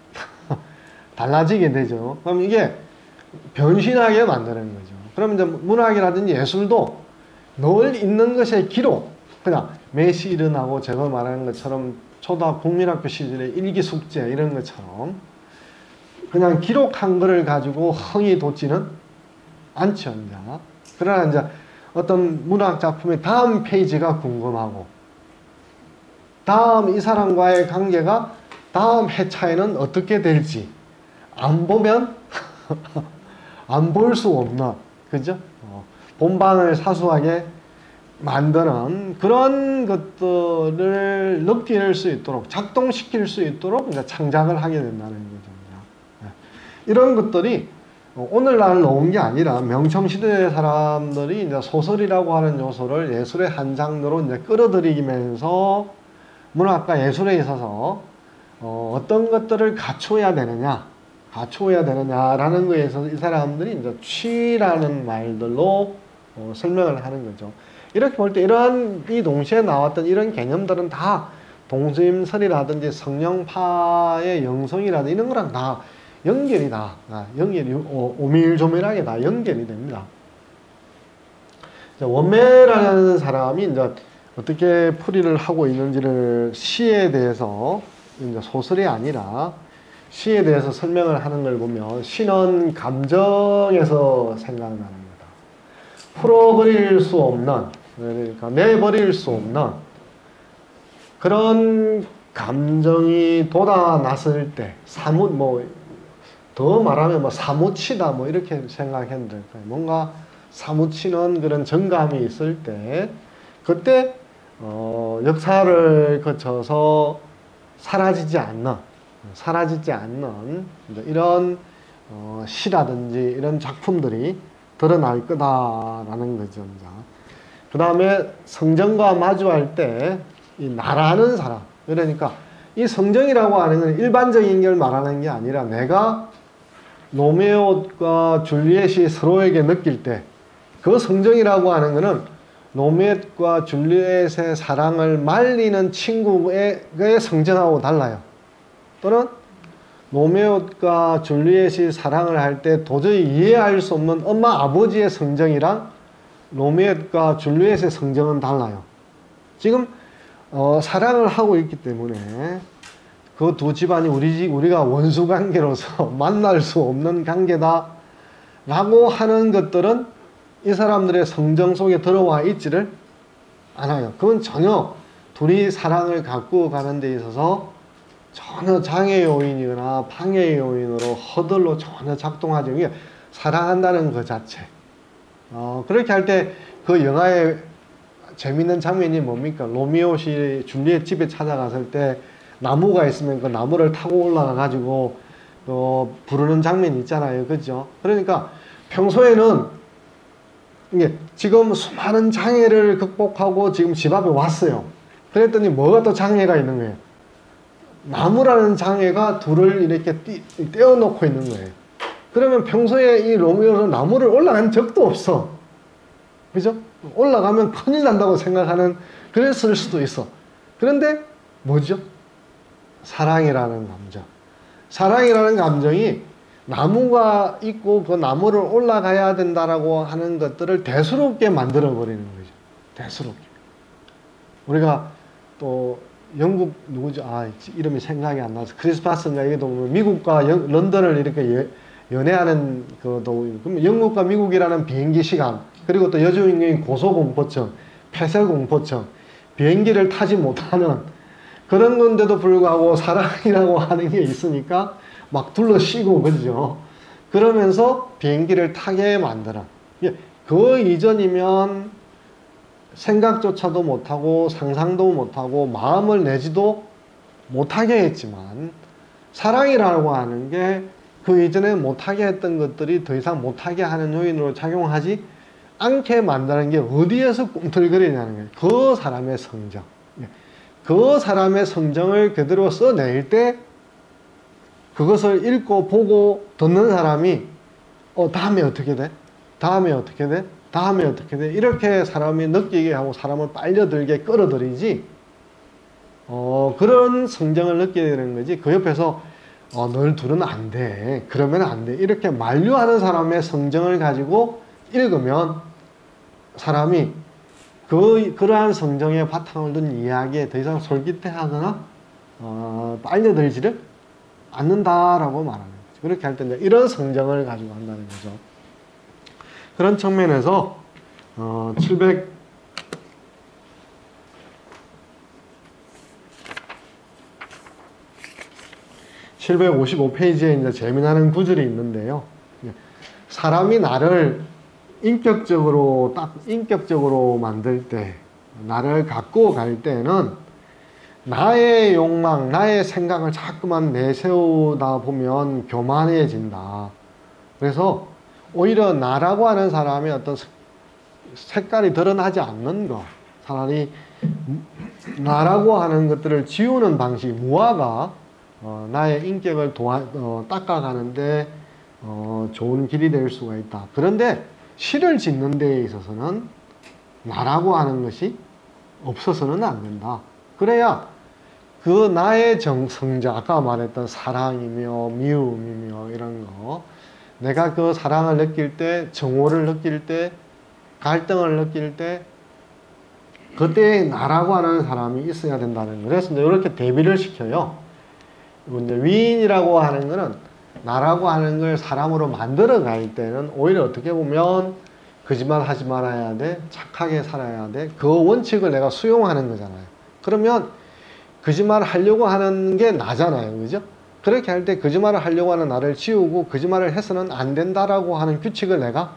달라지게 되죠. 그럼 이게 변신하게 만드는 거죠. 그럼 이제 문학이라든지 예술도 늘 있는 것의 기록, 그냥 매시 일어나고 제가 말하는 것처럼 초등 국민학교 시절에 일기 숙제 이런 것처럼 그냥 기록한 거를 가지고 흥이 돋지는 않죠. 이제. 그러나 이제 어떤 문학 작품의 다음 페이지가 궁금하고, 다음 이 사람과의 관계가 다음 회차에는 어떻게 될지 안 보면 안 볼 수 없는, 그죠? 어, 본방을 사수하게 만드는 그런 것들을 느낄 수 있도록, 작동시킬 수 있도록 이제 창작을 하게 된다는 거죠. 네. 이런 것들이 오늘날 나온 게 아니라 명청시대 사람들이 이제 소설이라고 하는 요소를 예술의 한 장르로 이제 끌어들이면서 문학과 예술에 있어서 어, 어떤 것들을 갖춰야 되느냐, 갖춰야 되느냐라는 거에서 이 사람들이 이제 취라는 말들로 어, 설명을 하는 거죠. 이렇게 볼 때 이러한 이 동시에 나왔던 이런 개념들은 다 동심설이라든지 성령파의 영성이라든지 이런 거랑 다 연결이 다, 연결이 오밀조밀하게 다 연결이 됩니다. 원매라는 사람이 이제 어떻게 풀이를 하고 있는지를 시에 대해서 이제 소설이 아니라 시에 대해서 설명을 하는 걸 보면 시는 감정에서 생각나는 거다. 풀어버릴 수 없는, 그러니까 내버릴 수 없는 그런 감정이 돋아났을 때 사뭇 뭐 더 말하면 뭐 사무치다 뭐 이렇게 생각해도 될 거예요. 뭔가 사무치는 그런 정감이 있을 때 그때 어, 역사를 거쳐서 사라지지 않는 사라지지 않는 이런 어, 시라든지 이런 작품들이 드러날 거다라는 거죠. 그 다음에 성정과 마주할 때 이 나라는 사람, 그러니까 이 성정이라고 하는 건 일반적인 걸 말하는 게 아니라 내가 로메오와 줄리엣이 서로에게 느낄 때 그 성정이라고 하는 것은 로메오와 줄리엣의 사랑을 말리는 친구의 성정하고 달라요. 또는 로메오와 줄리엣이 사랑을 할 때 도저히 이해할 수 없는 엄마 아버지의 성정이랑 로메오와 줄리엣의 성정은 달라요. 지금 어, 사랑을 하고 있기 때문에 그 두 집안이 우리, 우리가 원수 관계로서 만날 수 없는 관계다 라고 하는 것들은 이 사람들의 성정 속에 들어와 있지를 않아요. 그건 전혀 둘이 사랑을 갖고 가는 데 있어서 전혀 장애 요인이거나 방해 요인으로 허들로 전혀 작동하지 않게 사랑한다는 것 자체. 어, 그렇게 할 때 그 영화의 재밌는 장면이 뭡니까? 로미오시 줄리엣 집에 찾아갔을 때 나무가 있으면 그 나무를 타고 올라가 가지고 어, 부르는 장면이 있잖아요. 그죠? 그러니까 평소에는 이게 지금 수많은 장애를 극복하고 지금 집 앞에 왔어요. 그랬더니 뭐가 또 장애가 있는 거예요? 나무라는 장애가 둘을 이렇게 띄, 떼어놓고 있는 거예요. 그러면 평소에 이 로미오는 나무를 올라간 적도 없어. 그죠? 올라가면 큰일 난다고 생각하는 그랬을 수도 있어. 그런데 뭐죠? 사랑이라는 감정. 사랑이라는 감정이 나무가 있고 그 나무를 올라가야 된다라고 하는 것들을 대수롭게 만들어 버리는 거죠. 대수롭게. 우리가 또 영국 누구죠? 아, 이름이 생각이 안 나서 크리스마스인가 이게도 미국과 영, 런던을 이렇게 예, 연애하는 그도 그럼 영국과 미국이라는 비행기 시간 그리고 또 여주인공이 고소공포증, 폐쇄공포증, 비행기를 타지 못하는 그런 건데도 불구하고 사랑이라고 하는 게 있으니까 막 둘러쉬고 그러죠. 그러면서 비행기를 타게 만드는. 그 이전이면 생각조차도 못하고 상상도 못하고 마음을 내지도 못하게 했지만 사랑이라고 하는 게 그 이전에 못하게 했던 것들이 더 이상 못하게 하는 요인으로 작용하지 않게 만드는 게 어디에서 꿈틀거리냐는 거예요. 그 사람의 성정. 그 사람의 성정을 그대로 써낼 때 그것을 읽고 보고 듣는 사람이 어 다음에 어떻게 돼? 다음에 어떻게 돼? 다음에 어떻게 돼? 이렇게 사람이 느끼게 하고 사람을 빨려들게 끌어들이지 어 그런 성정을 느끼게 되는 거지. 그 옆에서 어, 널 둘은 안 돼. 그러면 안 돼. 이렇게 만류하는 사람의 성정을 가지고 읽으면 사람이 그, 그러한 성정의 바탕을 둔 이야기에 더 이상 솔깃해하거나 어, 빨려들지를 않는다라고 말하는 거죠. 그렇게 할 때 이런 성정을 가지고 한다는 거죠. 그런 측면에서 어, 칠백 칠백오십오 페이지에 이제 재미나는 구절이 있는데요. 사람이 나를 인격적으로 딱 인격적으로 만들 때, 나를 갖고 갈 때는 나의 욕망, 나의 생각을 자꾸만 내세우다 보면 교만해진다. 그래서 오히려 나라고 하는 사람의 어떤 색깔이 드러나지 않는 것, 차라리 나라고 하는 것들을 지우는 방식, 무화가 어, 나의 인격을 도와, 어, 닦아가는데 어, 좋은 길이 될 수가 있다. 그런데 시를 짓는 데에 있어서는 나라고 하는 것이 없어서는 안 된다. 그래야 그 나의 정성자, 아까 말했던 사랑이며 미움이며 이런 거, 내가 그 사랑을 느낄 때, 정오를 느낄 때, 갈등을 느낄 때 그때 나라고 하는 사람이 있어야 된다는 거예요. 그래서 이렇게 대비를 시켜요. 이제 위인이라고 하는 거는 나라고 하는 걸 사람으로 만들어 갈 때는 오히려 어떻게 보면 거짓말 하지 말아야 돼, 착하게 살아야 돼, 그 원칙을 내가 수용하는 거잖아요. 그러면 거짓말을 하려고 하는 게 나잖아요. 그죠? 그렇게 할 때 거짓말을 하려고 하는 나를 지우고 거짓말을 해서는 안 된다라고 하는 규칙을 내가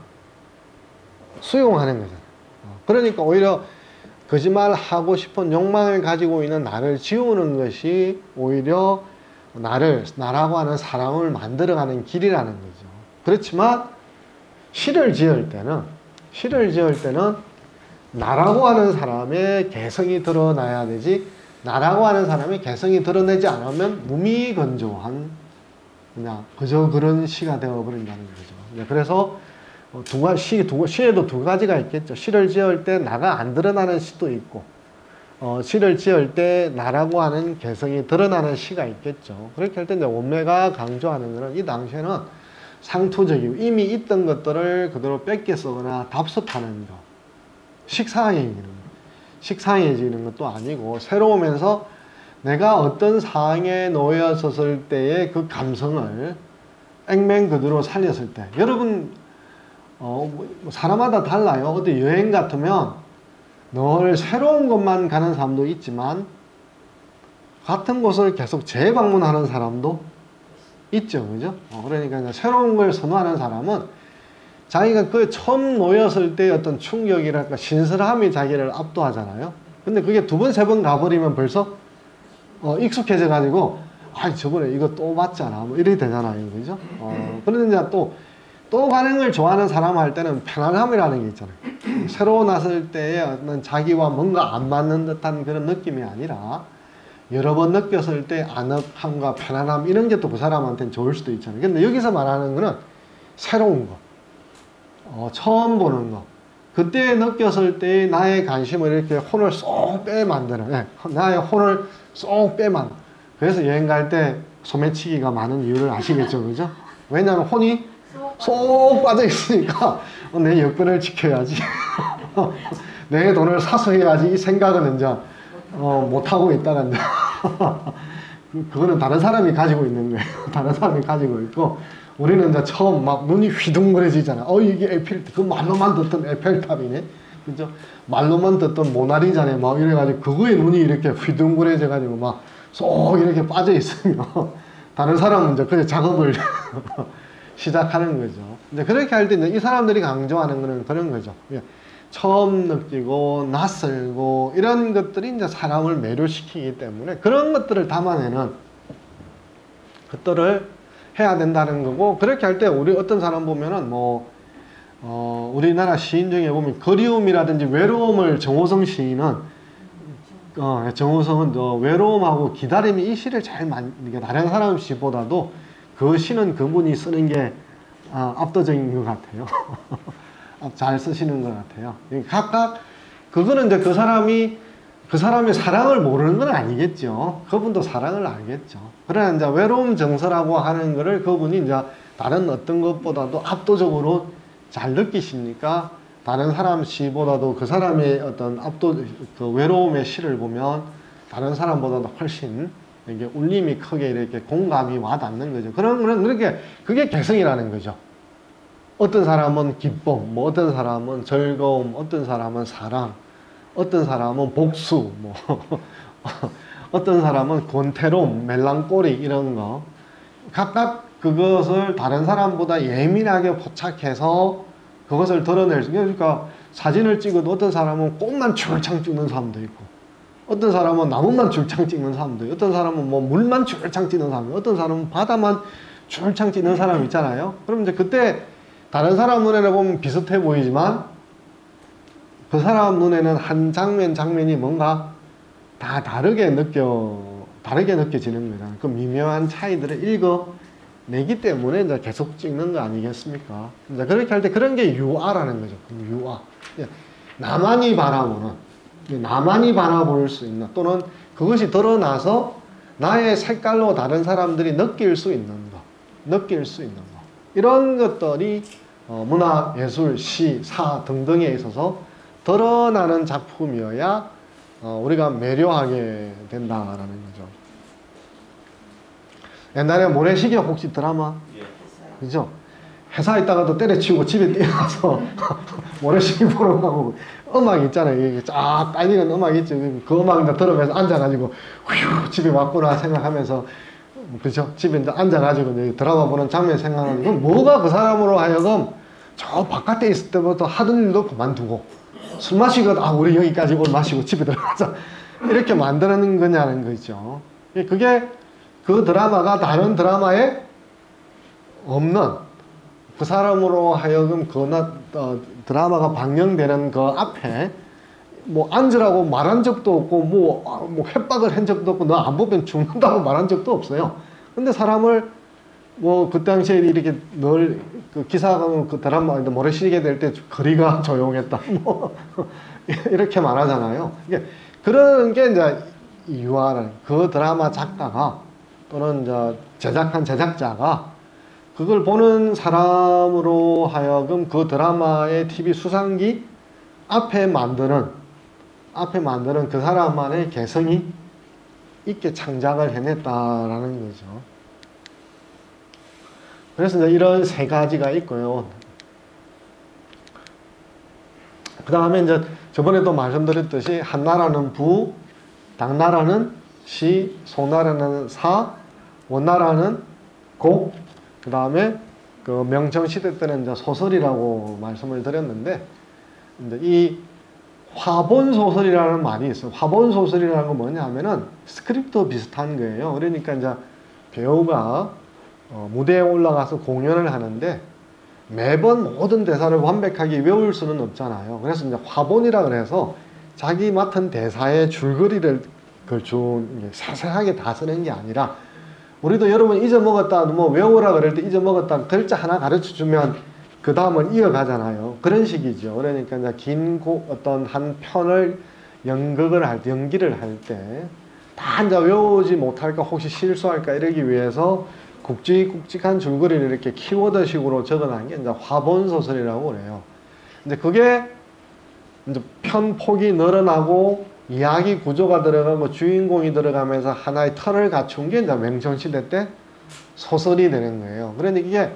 수용하는 거잖아요. 그러니까 오히려 거짓말 하고 싶은 욕망을 가지고 있는 나를 지우는 것이 오히려 나를, 나라고 하는 사람을 만들어가는 길이라는 거죠. 그렇지만 시를 지을 때는 시를 지을 때는 나라고 하는 사람의 개성이 드러나야 되지, 나라고 하는 사람의 개성이 드러내지 않으면 무미건조한 그냥 그저 그런 시가 되어버린다는 거죠. 그래서 두 가지, 시, 두, 시에도 두 가지가 있겠죠. 시를 지을 때 나가 안 드러나는 시도 있고, 어, 시를 지을 때 나라고 하는 개성이 드러나는 시가 있겠죠. 그렇게 할 때 이제 원매가 강조하는 것은 이 당시에는 상투적이고 이미 있던 것들을 그대로 뺏겨 쓰거나 답습하는 것, 식상해지는 것, 식상해지는 것도 아니고 새로우면서 내가 어떤 상황에 놓였었을 때의 그 감성을 액면 그대로 살렸을 때, 여러분 어, 뭐 사람마다 달라요. 어디 여행 같으면 늘 새로운 곳만 가는 사람도 있지만 같은 곳을 계속 재방문하는 사람도 있죠. 그죠? 어, 그러니까 이제 새로운 걸 선호하는 사람은 자기가 그 처음 놓였을 때 어떤 충격이랄까 신선함이 자기를 압도하잖아요. 근데 그게 두 번, 세 번 가버리면 벌써 어, 익숙해져 가지고 아, 저번에 이거 또 봤잖아. 뭐 이렇게 되잖아요. 그죠? 어, 그런데 이제 또 또 가는 걸 좋아하는 사람 할 때는 편안함이라는 게 있잖아요. 새로 났을 때의 어떤 자기와 뭔가 안 맞는 듯한 그런 느낌이 아니라 여러 번 느꼈을 때 안업함과 편안함 이런 게 또 그 사람한테는 좋을 수도 있잖아요. 근데 여기서 말하는 거는 새로운 거, 어, 처음 보는 거, 그때 느꼈을 때 나의 관심을 이렇게 혼을 쏙 빼 만드는, 네, 나의 혼을 쏙 빼 만드는. 그래서 여행 갈 때 소매치기가 많은 이유를 아시겠죠, 그죠? 왜냐하면 혼이 쏙 빠져 있으니까 어, 내 여권을 지켜야지, 내 돈을 사수해야지 이 생각은 이제 어, 못 하고 있다가 이제 그거는 다른 사람이 가지고 있는 거예요. 다른 사람이 가지고 있고 우리는 이제 처음 막 눈이 휘둥그레지잖아. 어, 이게 에펠, 그 말로만 듣던 에펠탑이네. 그죠? 말로만 듣던 모나리자네. 막 이래가지고 그거에 눈이 이렇게 휘둥그레져가지고 막 쏙 이렇게 빠져 있으면 다른 사람은 이제 그냥 작업을 시작하는 거죠. 이제 그렇게 할 때 이제 이 사람들이 강조하는 거는 그런 거죠. 처음 느끼고 낯설고 이런 것들이 이제 사람을 매료시키기 때문에 그런 것들을 담아내는 것들을 해야 된다는 거고, 그렇게 할 때 우리 어떤 사람 보면은 뭐 어, 우리나라 시인 중에 보면 그리움이라든지 외로움을 정호성 시인은 어, 정호성은 어, 외로움하고 기다림이 이 시를 제일 많이, 그러니까 다른 사람 시보다도 그 시는 그분이 쓰는 게 어, 압도적인 것 같아요. 잘 쓰시는 것 같아요. 각각 그거는 이제 그 사람이 그 사람의 사랑을 모르는 건 아니겠죠. 그분도 사랑을 알겠죠. 그러나 이제 외로움 정서라고 하는 거를 그분이 이제 다른 어떤 것보다도 압도적으로 잘 느끼시니까 다른 사람 시보다도 그 사람의 어떤 압도 그 외로움의 시를 보면 다른 사람보다도 훨씬 이게 울림이 크게 이렇게 공감이 와닿는 거죠. 그런 그런 그렇게 그게 개성이라는 거죠. 어떤 사람은 기쁨, 뭐 어떤 사람은 즐거움, 어떤 사람은 사랑, 어떤 사람은 복수, 뭐 어떤 사람은 권태로움, 멜랑꼬리 이런 거 각각 그것을 다른 사람보다 예민하게 포착해서 그것을 드러낼 수, 그러니까 사진을 찍어도 어떤 사람은 꽃만 줄창 찍는 사람도 있고, 어떤 사람은 나무만 줄창 찍는 사람도 있고, 어떤 사람은 뭐 물만 줄창 찍는 사람도 있고, 어떤 사람은 바다만 줄창 찍는 사람 있잖아요. 그럼 이제 그때 다른 사람 눈에는 보면 비슷해 보이지만 그 사람 눈에는 한 장면 장면이 뭔가 다 다르게 느껴 다르게 느껴지는 거잖아요. 그 미묘한 차이들을 읽어내기 때문에 이제 계속 찍는 거 아니겠습니까? 이제 그렇게 할 때 그런 게 유아라는 거죠. 유아. 나만이 바라보는, 나만이 바라볼 수 있는, 또는 그것이 드러나서 나의 색깔로 다른 사람들이 느낄 수 있는 거, 느낄 수 있는 거. 이런 것들이 어, 문학, 예술, 시, 사 등등에 있어서 드러나는 작품이어야 어, 우리가 매료하게 된다라는 거죠. 옛날에 모래시계 혹시 드라마? 예. 그죠? 회사에 있다가도 때려치우고 집에 뛰어가서 모래시계 보러 가고, 음악 있잖아요. 이게 쫙 깔리는 음악 있죠. 그 음악 이제 들으면서 앉아가지고 휴 집에 왔구나 생각하면서, 그죠? 집에 이제 앉아가지고 이제 드라마 보는 장면 생각하는 건 뭐가 그 사람으로 하여금 저 바깥에 있을 때부터 하던 일도 그만두고 술 마시고, 아 우리 여기까지 오늘 마시고 집에 들어가자 이렇게 만드는 거냐는 거죠. 그게 그 드라마가 다른 드라마에 없는, 그 사람으로 하여금 그 어, 드라마가 방영되는 그 앞에 뭐 앉으라고 말한 적도 없고 뭐, 뭐 협박을 한 적도 없고 너 안 보면 죽는다고 말한 적도 없어요. 근데 사람을 뭐 그 당시에 이렇게 늘 그 기사가 그 드라마 모래시계 될 때 거리가 조용했다 뭐 이렇게 말하잖아요. 이게 그런 게 이제 유아라는, 그 드라마 작가가 또는 이제 제작한 제작자가 그걸 보는 사람으로 하여금 그 드라마의 티비 수상기 앞에 만드는 앞에 만드는 그 사람만의 개성이 있게 창작을 해냈다라는 거죠. 그래서 이제 이런 세 가지가 있고요. 그 다음에 이제 저번에도 말씀드렸듯이 한나라는 부, 당나라는 시, 송나라는 사, 원나라는 곡, 그 다음에 그 명청시대 때는 이제 소설이라고 말씀을 드렸는데, 이제 이 화본소설이라는 말이 있어요. 화본소설이라는 건 뭐냐 하면은 스크립트 비슷한 거예요. 그러니까 이제 배우가 어, 무대에 올라가서 공연을 하는데 매번 모든 대사를 완벽하게 외울 수는 없잖아요. 그래서 이제 화본이라 그래서 자기 맡은 대사의 줄거리를 그 좀 세세하게 다 쓰는 게 아니라, 우리도 여러분 잊어먹었다 뭐 외우라 그럴 때 잊어먹었다 글자 하나 가르쳐 주면 그 다음은 이어가잖아요. 그런 식이죠. 그러니까 이제 긴 고, 어떤 한 편을 연극을 할 때, 연기를 할 때 다 이제 외우지 못할까 혹시 실수할까 이러기 위해서 굵직굵직한 줄거리를 이렇게 키워드식으로 적어놓은 게 이제 화본소설이라고 그래요. 이제 그게 이제 편폭이 늘어나고 이야기 구조가 들어가고 주인공이 들어가면서 하나의 틀을 갖춘 게 이제 명청시대 때 소설이 되는 거예요. 그러니까 이게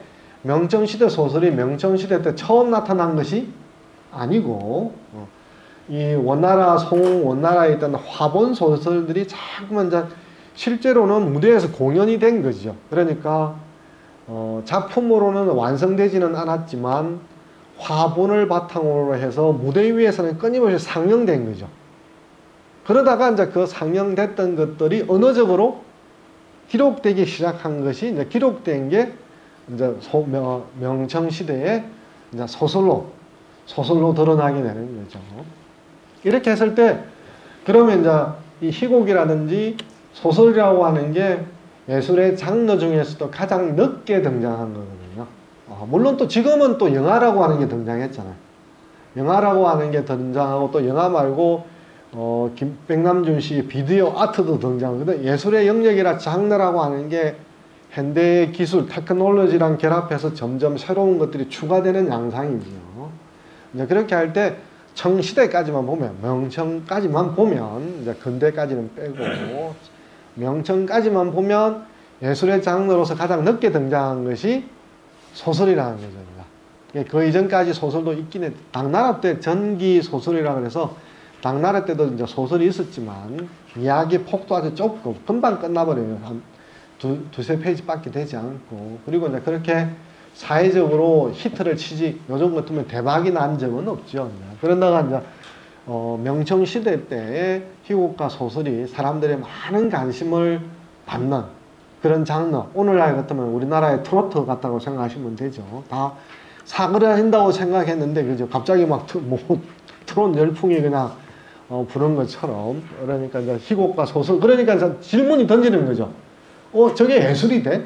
명청시대 소설이 명청시대 때 처음 나타난 것이 아니고 어, 이 원나라 송 원나라에 있던 화본 소설들이 자꾸만 이제 실제로는 무대에서 공연이 된 거죠. 그러니까 어, 작품으로는 완성되지는 않았지만 화본을 바탕으로 해서 무대 위에서는 끊임없이 상영된 거죠. 그러다가 이제 그 상영됐던 것들이 언어적으로 기록되기 시작한 것이 이제 기록된 게 이제 소, 명, 명청시대의 이제 소설로 소설로 드러나게 되는 거죠. 이렇게 했을 때 그러면 이제 이 희곡이라든지 소설이라고 하는 게 예술의 장르 중에서도 가장 늦게 등장한 거거든요. 어, 물론 또 지금은 또 영화라고 하는 게 등장했잖아요. 영화라고 하는 게 등장하고 또 영화 말고 어, 김, 백남준 씨의 비디오 아트도 등장하거든. 예술의 영역이라 장르라고 하는 게 현대의 기술, 테크놀로지랑 결합해서 점점 새로운 것들이 추가되는 양상이죠. 이제 그렇게 할 때 청시대까지만 보면, 명청까지만 보면, 이제 근대까지는 빼고, 명청까지만 보면 예술의 장르로서 가장 늦게 등장한 것이 소설이라는 거죠. 그 이전까지 소설도 있긴 해. 당나라 때 전기 소설이라 그래서 당나라 때도 이제 소설이 있었지만 이야기 폭도 아주 좁고 금방 끝나버려요. 한 두, 두세 페이지밖에 되지 않고. 그리고 이제 그렇게 사회적으로 히트를 치지 요즘 같으면 대박이 난 적은 없죠. 그러다가 이제 어, 명청시대 때의 희곡과 소설이 사람들의 많은 관심을 받는 그런 장르. 오늘날 같으면 우리나라의 트로트 같다고 생각하시면 되죠. 다 사그라진다고 생각했는데 그죠. 갑자기 막 트, 뭐, 트롯 열풍이 그냥 어, 부른 것처럼. 그러니까 이제 희곡과 소설. 그러니까 이제 질문이 던지는 거죠. 어, 저게 예술이 돼?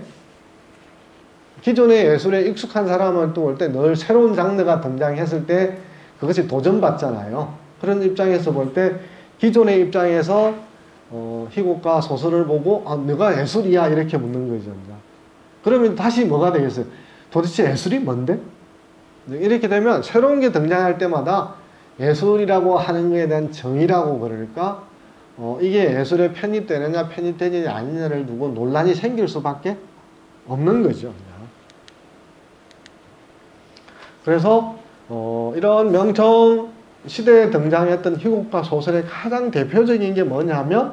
기존의 예술에 익숙한 사람은 또 올 때 늘 새로운 장르가 등장했을 때 그것이 도전받잖아요. 그런 입장에서 볼 때 기존의 입장에서 어, 희곡과 소설을 보고 아, 내가 예술이야 이렇게 묻는 거죠. 이제. 그러면 다시 뭐가 되겠어요? 도대체 예술이 뭔데? 이렇게 되면 새로운 게 등장할 때마다 예술이라고 하는 것에 대한 정의라고 그럴까? 어, 이게 예술에 편입되느냐 편입되느냐 아니냐를 두고 논란이 생길 수밖에 없는 거죠. 그래서 어, 이런 명청 시대에 등장했던 희곡과 소설의 가장 대표적인 게 뭐냐면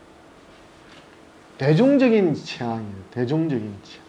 대중적인 취향이에요. 대중적인 취향.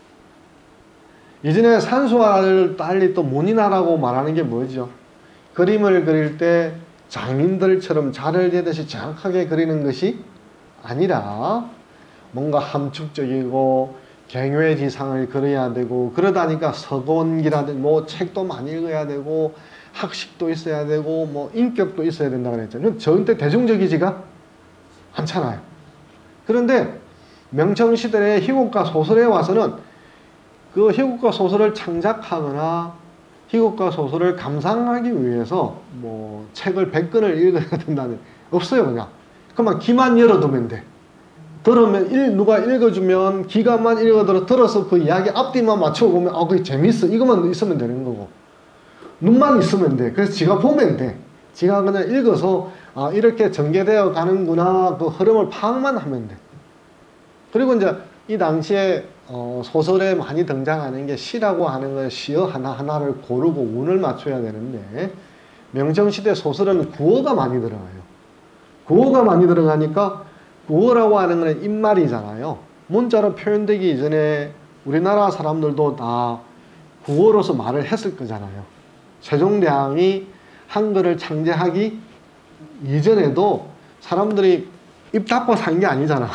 이전에 산수화를 달리 또 문인화라고 말하는 게 뭐죠? 그림을 그릴 때 장인들처럼 자를 재듯이 정확하게 그리는 것이 아니라 뭔가 함축적이고 경외지상을 그려야 되고 그러다니까 서론기라든지 뭐 책도 많이 읽어야 되고 학식도 있어야 되고 뭐 인격도 있어야 된다 그랬잖아요. 절대 대중적이지가 않잖아요. 그런데 명청시대의 희곡과 소설에 와서는 그 희곡과 소설을 창작하거나 희곡과 소설을 감상하기 위해서 뭐 책을 백 권을 읽어야 된다는 없어요. 그냥 그만 귀만 열어두면 돼. 들으면 일, 누가 읽어주면 귀가만 읽어들어 들어서 그 이야기 앞뒤만 맞춰보면 아 그게 재밌어 이것만 있으면 되는 거고 눈만 있으면 돼. 그래서 지가 보면 돼. 지가 그냥 읽어서 아 이렇게 전개되어 가는구나 그 흐름을 파악만 하면 돼. 그리고 이제 이 당시에 어, 소설에 많이 등장하는 게 시라고 하는 건 시어 하나하나를 고르고 운을 맞춰야 되는데 명청시대 소설은 구어가 많이 들어가요. 구어가 많이 들어가니까 구어라고 하는 건 입말이잖아요. 문자로 표현되기 이전에 우리나라 사람들도 다 구어로서 말을 했을 거잖아요. 세종대왕이 한글을 창제하기 이전에도 사람들이 입 닫고 산 게 아니잖아요.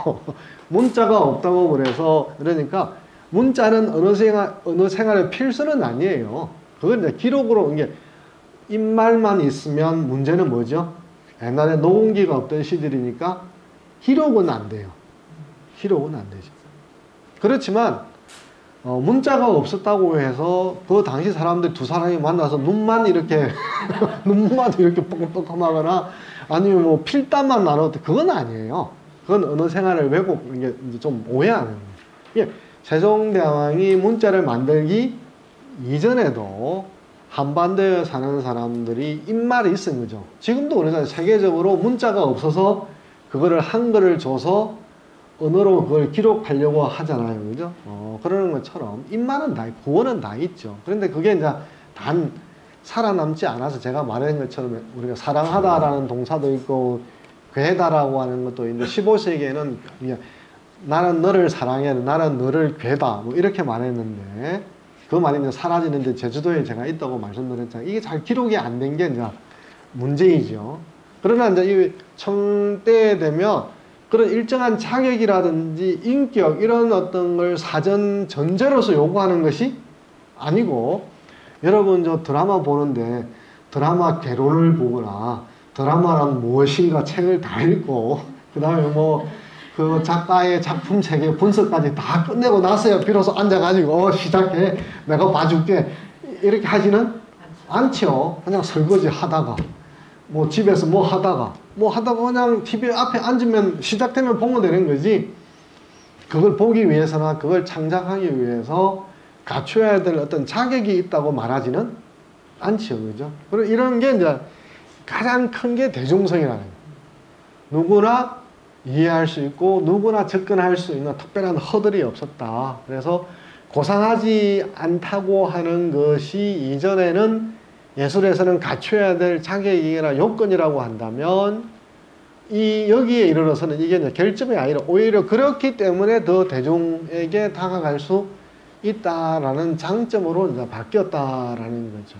문자가 없다고 그래서 그러니까 문자는 언어 생활, 언어 생활의 필수는 아니에요. 그건 이제 기록으로 이게 입말만 있으면 문제는 뭐죠? 옛날에 녹음기가 없던 시절이니까 기록은 안 돼요. 기록은 안 되죠. 그렇지만 어, 문자가 없었다고 해서 그 당시 사람들 두 사람이 만나서 눈만 이렇게 눈만 이렇게 뻑뻑하거나 아니면 뭐 필담만 나눴다 그건 아니에요. 그건 언어 생활을 왜곡 이게 좀 오해하는 거예요. 이게 세종대왕이 문자를 만들기 이전에도 한반도에 사는 사람들이 입말이 있은 거죠. 지금도 그러잖아요. 세계적으로 문자가 없어서 그거를 한글을 줘서 언어로 그걸 기록하려고 하잖아요. 그죠? 어, 그러는 것처럼 입만은 다, 구어는 다 있죠. 그런데 그게 이제 단 살아남지 않아서 제가 말한 것처럼 우리가 사랑하다라는 동사도 있고 괴다라고 하는 것도 있는데 십오 세기에는 나는 너를 사랑해, 나는 너를 괴다 뭐 이렇게 말했는데 그 말이 이제 사라지는데 제주도에 제가 있다고 말씀드렸잖아요. 이게 잘 기록이 안 된 게 이제 문제이죠. 그러나 이제 이 청때에 되면 그런 일정한 자격이라든지 인격 이런 어떤 걸 사전 전제로서 요구하는 것이 아니고 여러분 저 드라마 보는데 드라마 개론을 보거나 드라마란 무엇인가 책을 다 읽고 그 다음에 뭐 그 작가의 작품 세계 분석까지 다 끝내고 나서야 비로소 앉아가지고 어, 시작해 내가 봐줄게 이렇게 하지는 않죠. 그냥 설거지 하다가 뭐 집에서 뭐 하다가 뭐 하다가 그냥 티비 앞에 앉으면 시작되면 보면 되는 거지. 그걸 보기 위해서나 그걸 창작하기 위해서 갖춰야 될 어떤 자격이 있다고 말하지는 않죠. 그죠? 그리고 이런 게 이제 가장 큰 게 대중성이라는 거예요. 누구나 이해할 수 있고 누구나 접근할 수 있는 특별한 허들이 없었다. 그래서 고상하지 않다고 하는 것이 이전에는 예술에서는 갖춰야 될 자격이나 요건이라고 한다면 이 여기에 이르러서는 이게 이제 결점이 아니라 오히려 그렇기 때문에 더 대중에게 다가갈 수 있다라는 장점으로 이제 바뀌었다라는 거죠.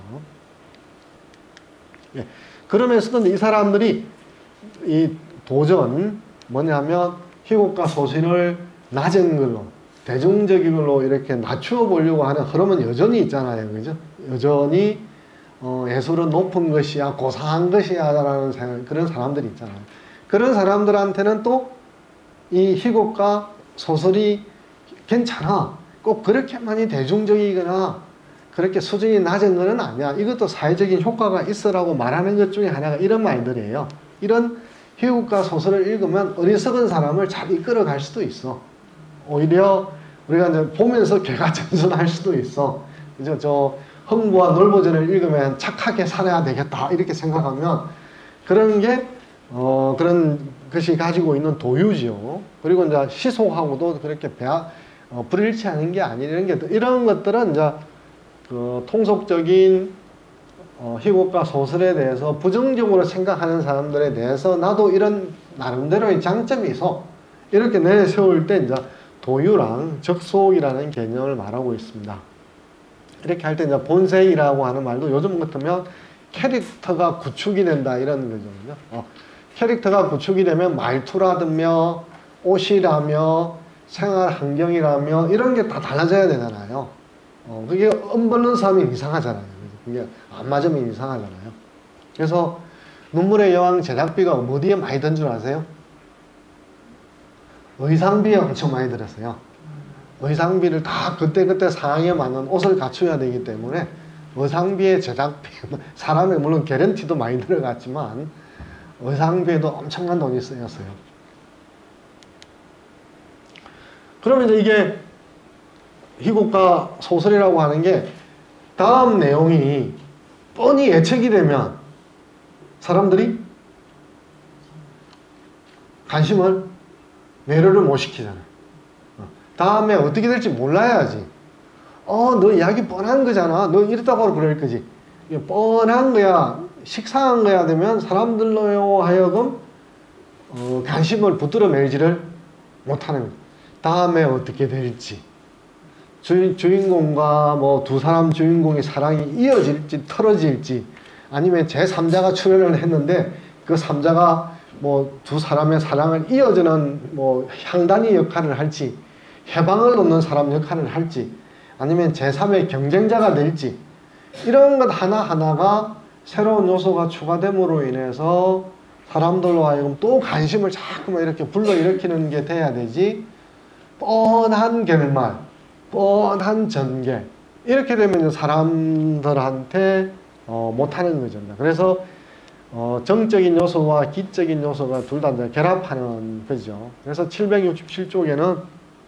예. 그러면서도 이 사람들이 이 도전 뭐냐면 희곡과 소신을 낮은 걸로 대중적인 걸로 이렇게 낮추어 보려고 하는 흐름은 여전히 있잖아요. 그죠? 여전히 어, 예술은 높은 것이야, 고상한 것이야 라는 생각, 그런 사람들이 있잖아요. 그런 사람들한테는 또 이 희곡과 소설이 괜찮아. 꼭 그렇게 많이 대중적이거나 그렇게 수준이 낮은 것은 아니야. 이것도 사회적인 효과가 있어라고 말하는 것 중에 하나가 이런 말들이에요. 이런 희곡과 소설을 읽으면 어리석은 사람을 잘 이끌어 갈 수도 있어. 오히려 우리가 이제 보면서 개가 전선할 수도 있어. 그죠? 저 흥부와 놀보전을 읽으면 착하게 살아야 되겠다 이렇게 생각하면 그런 게 어, 그런 것이 가지고 있는 도유죠. 그리고 이제 시속하고도 그렇게 배아, 어, 불일치하는 게 아니 이런 게 이런 것들은 이제 그 통속적인 어, 희곡과 소설에 대해서 부정적으로 생각하는 사람들에 대해서 나도 이런 나름대로의 장점이 있어 이렇게 내세울 때 이제 도유랑 적속이라는 개념을 말하고 있습니다. 이렇게 할 때 이제 본색이라고 하는 말도 요즘 같으면 캐릭터가 구축이 된다 이런 거죠. 어, 캐릭터가 구축이 되면 말투라든며 옷이라며 생활 환경이라며 이런 게 다 달라져야 되잖아요. 어, 그게 엄벌는 사람이 이상하잖아요. 그게 안 맞으면 이상하잖아요. 그래서 눈물의 여왕 제작비가 어디에 많이 든 줄 아세요? 의상비에 엄청 많이 들었어요. 의상비를 다 그때그때 상황에 맞는 옷을 갖춰야 되기 때문에 의상비의 제작비, 사람에 물론 개런티도 많이 들어갔지만 의상비에도 엄청난 돈이 쓰였어요. 그러면 이제 이게 희곡과 소설이라고 하는 게 다음 내용이 뻔히 예측이 되면 사람들이 관심을 매료를 못 시키잖아요. 다음에 어떻게 될지 몰라야지. 어, 너 이야기 뻔한 거잖아. 너 이랬다고 그럴 거지. 이게 뻔한 거야, 식상한 거야 되면 사람들로 하여금 어, 관심을 붙들어 매지를 못하는 거예요. 다음에 어떻게 될지. 주, 주인공과 뭐 두 사람 주인공의 사랑이 이어질지 틀어질지 아니면 제삼자가 출연을 했는데 그 삼자가 뭐 두 사람의 사랑을 이어주는 뭐 향단이 역할을 할지 해방을 놓는 사람 역할을 할지 아니면 제삼의 경쟁자가 될지 이런 것 하나하나가 새로운 요소가 추가됨으로 인해서 사람들로 하여금 또 관심을 자꾸만 이렇게 불러일으키는 게 돼야 되지 뻔한 결말 뻔한 전개 이렇게 되면 사람들한테 어, 못하는 거죠. 그래서 어, 정적인 요소와 기적인 요소가 둘 다 결합하는 거죠. 그래서 칠백육십칠 쪽에는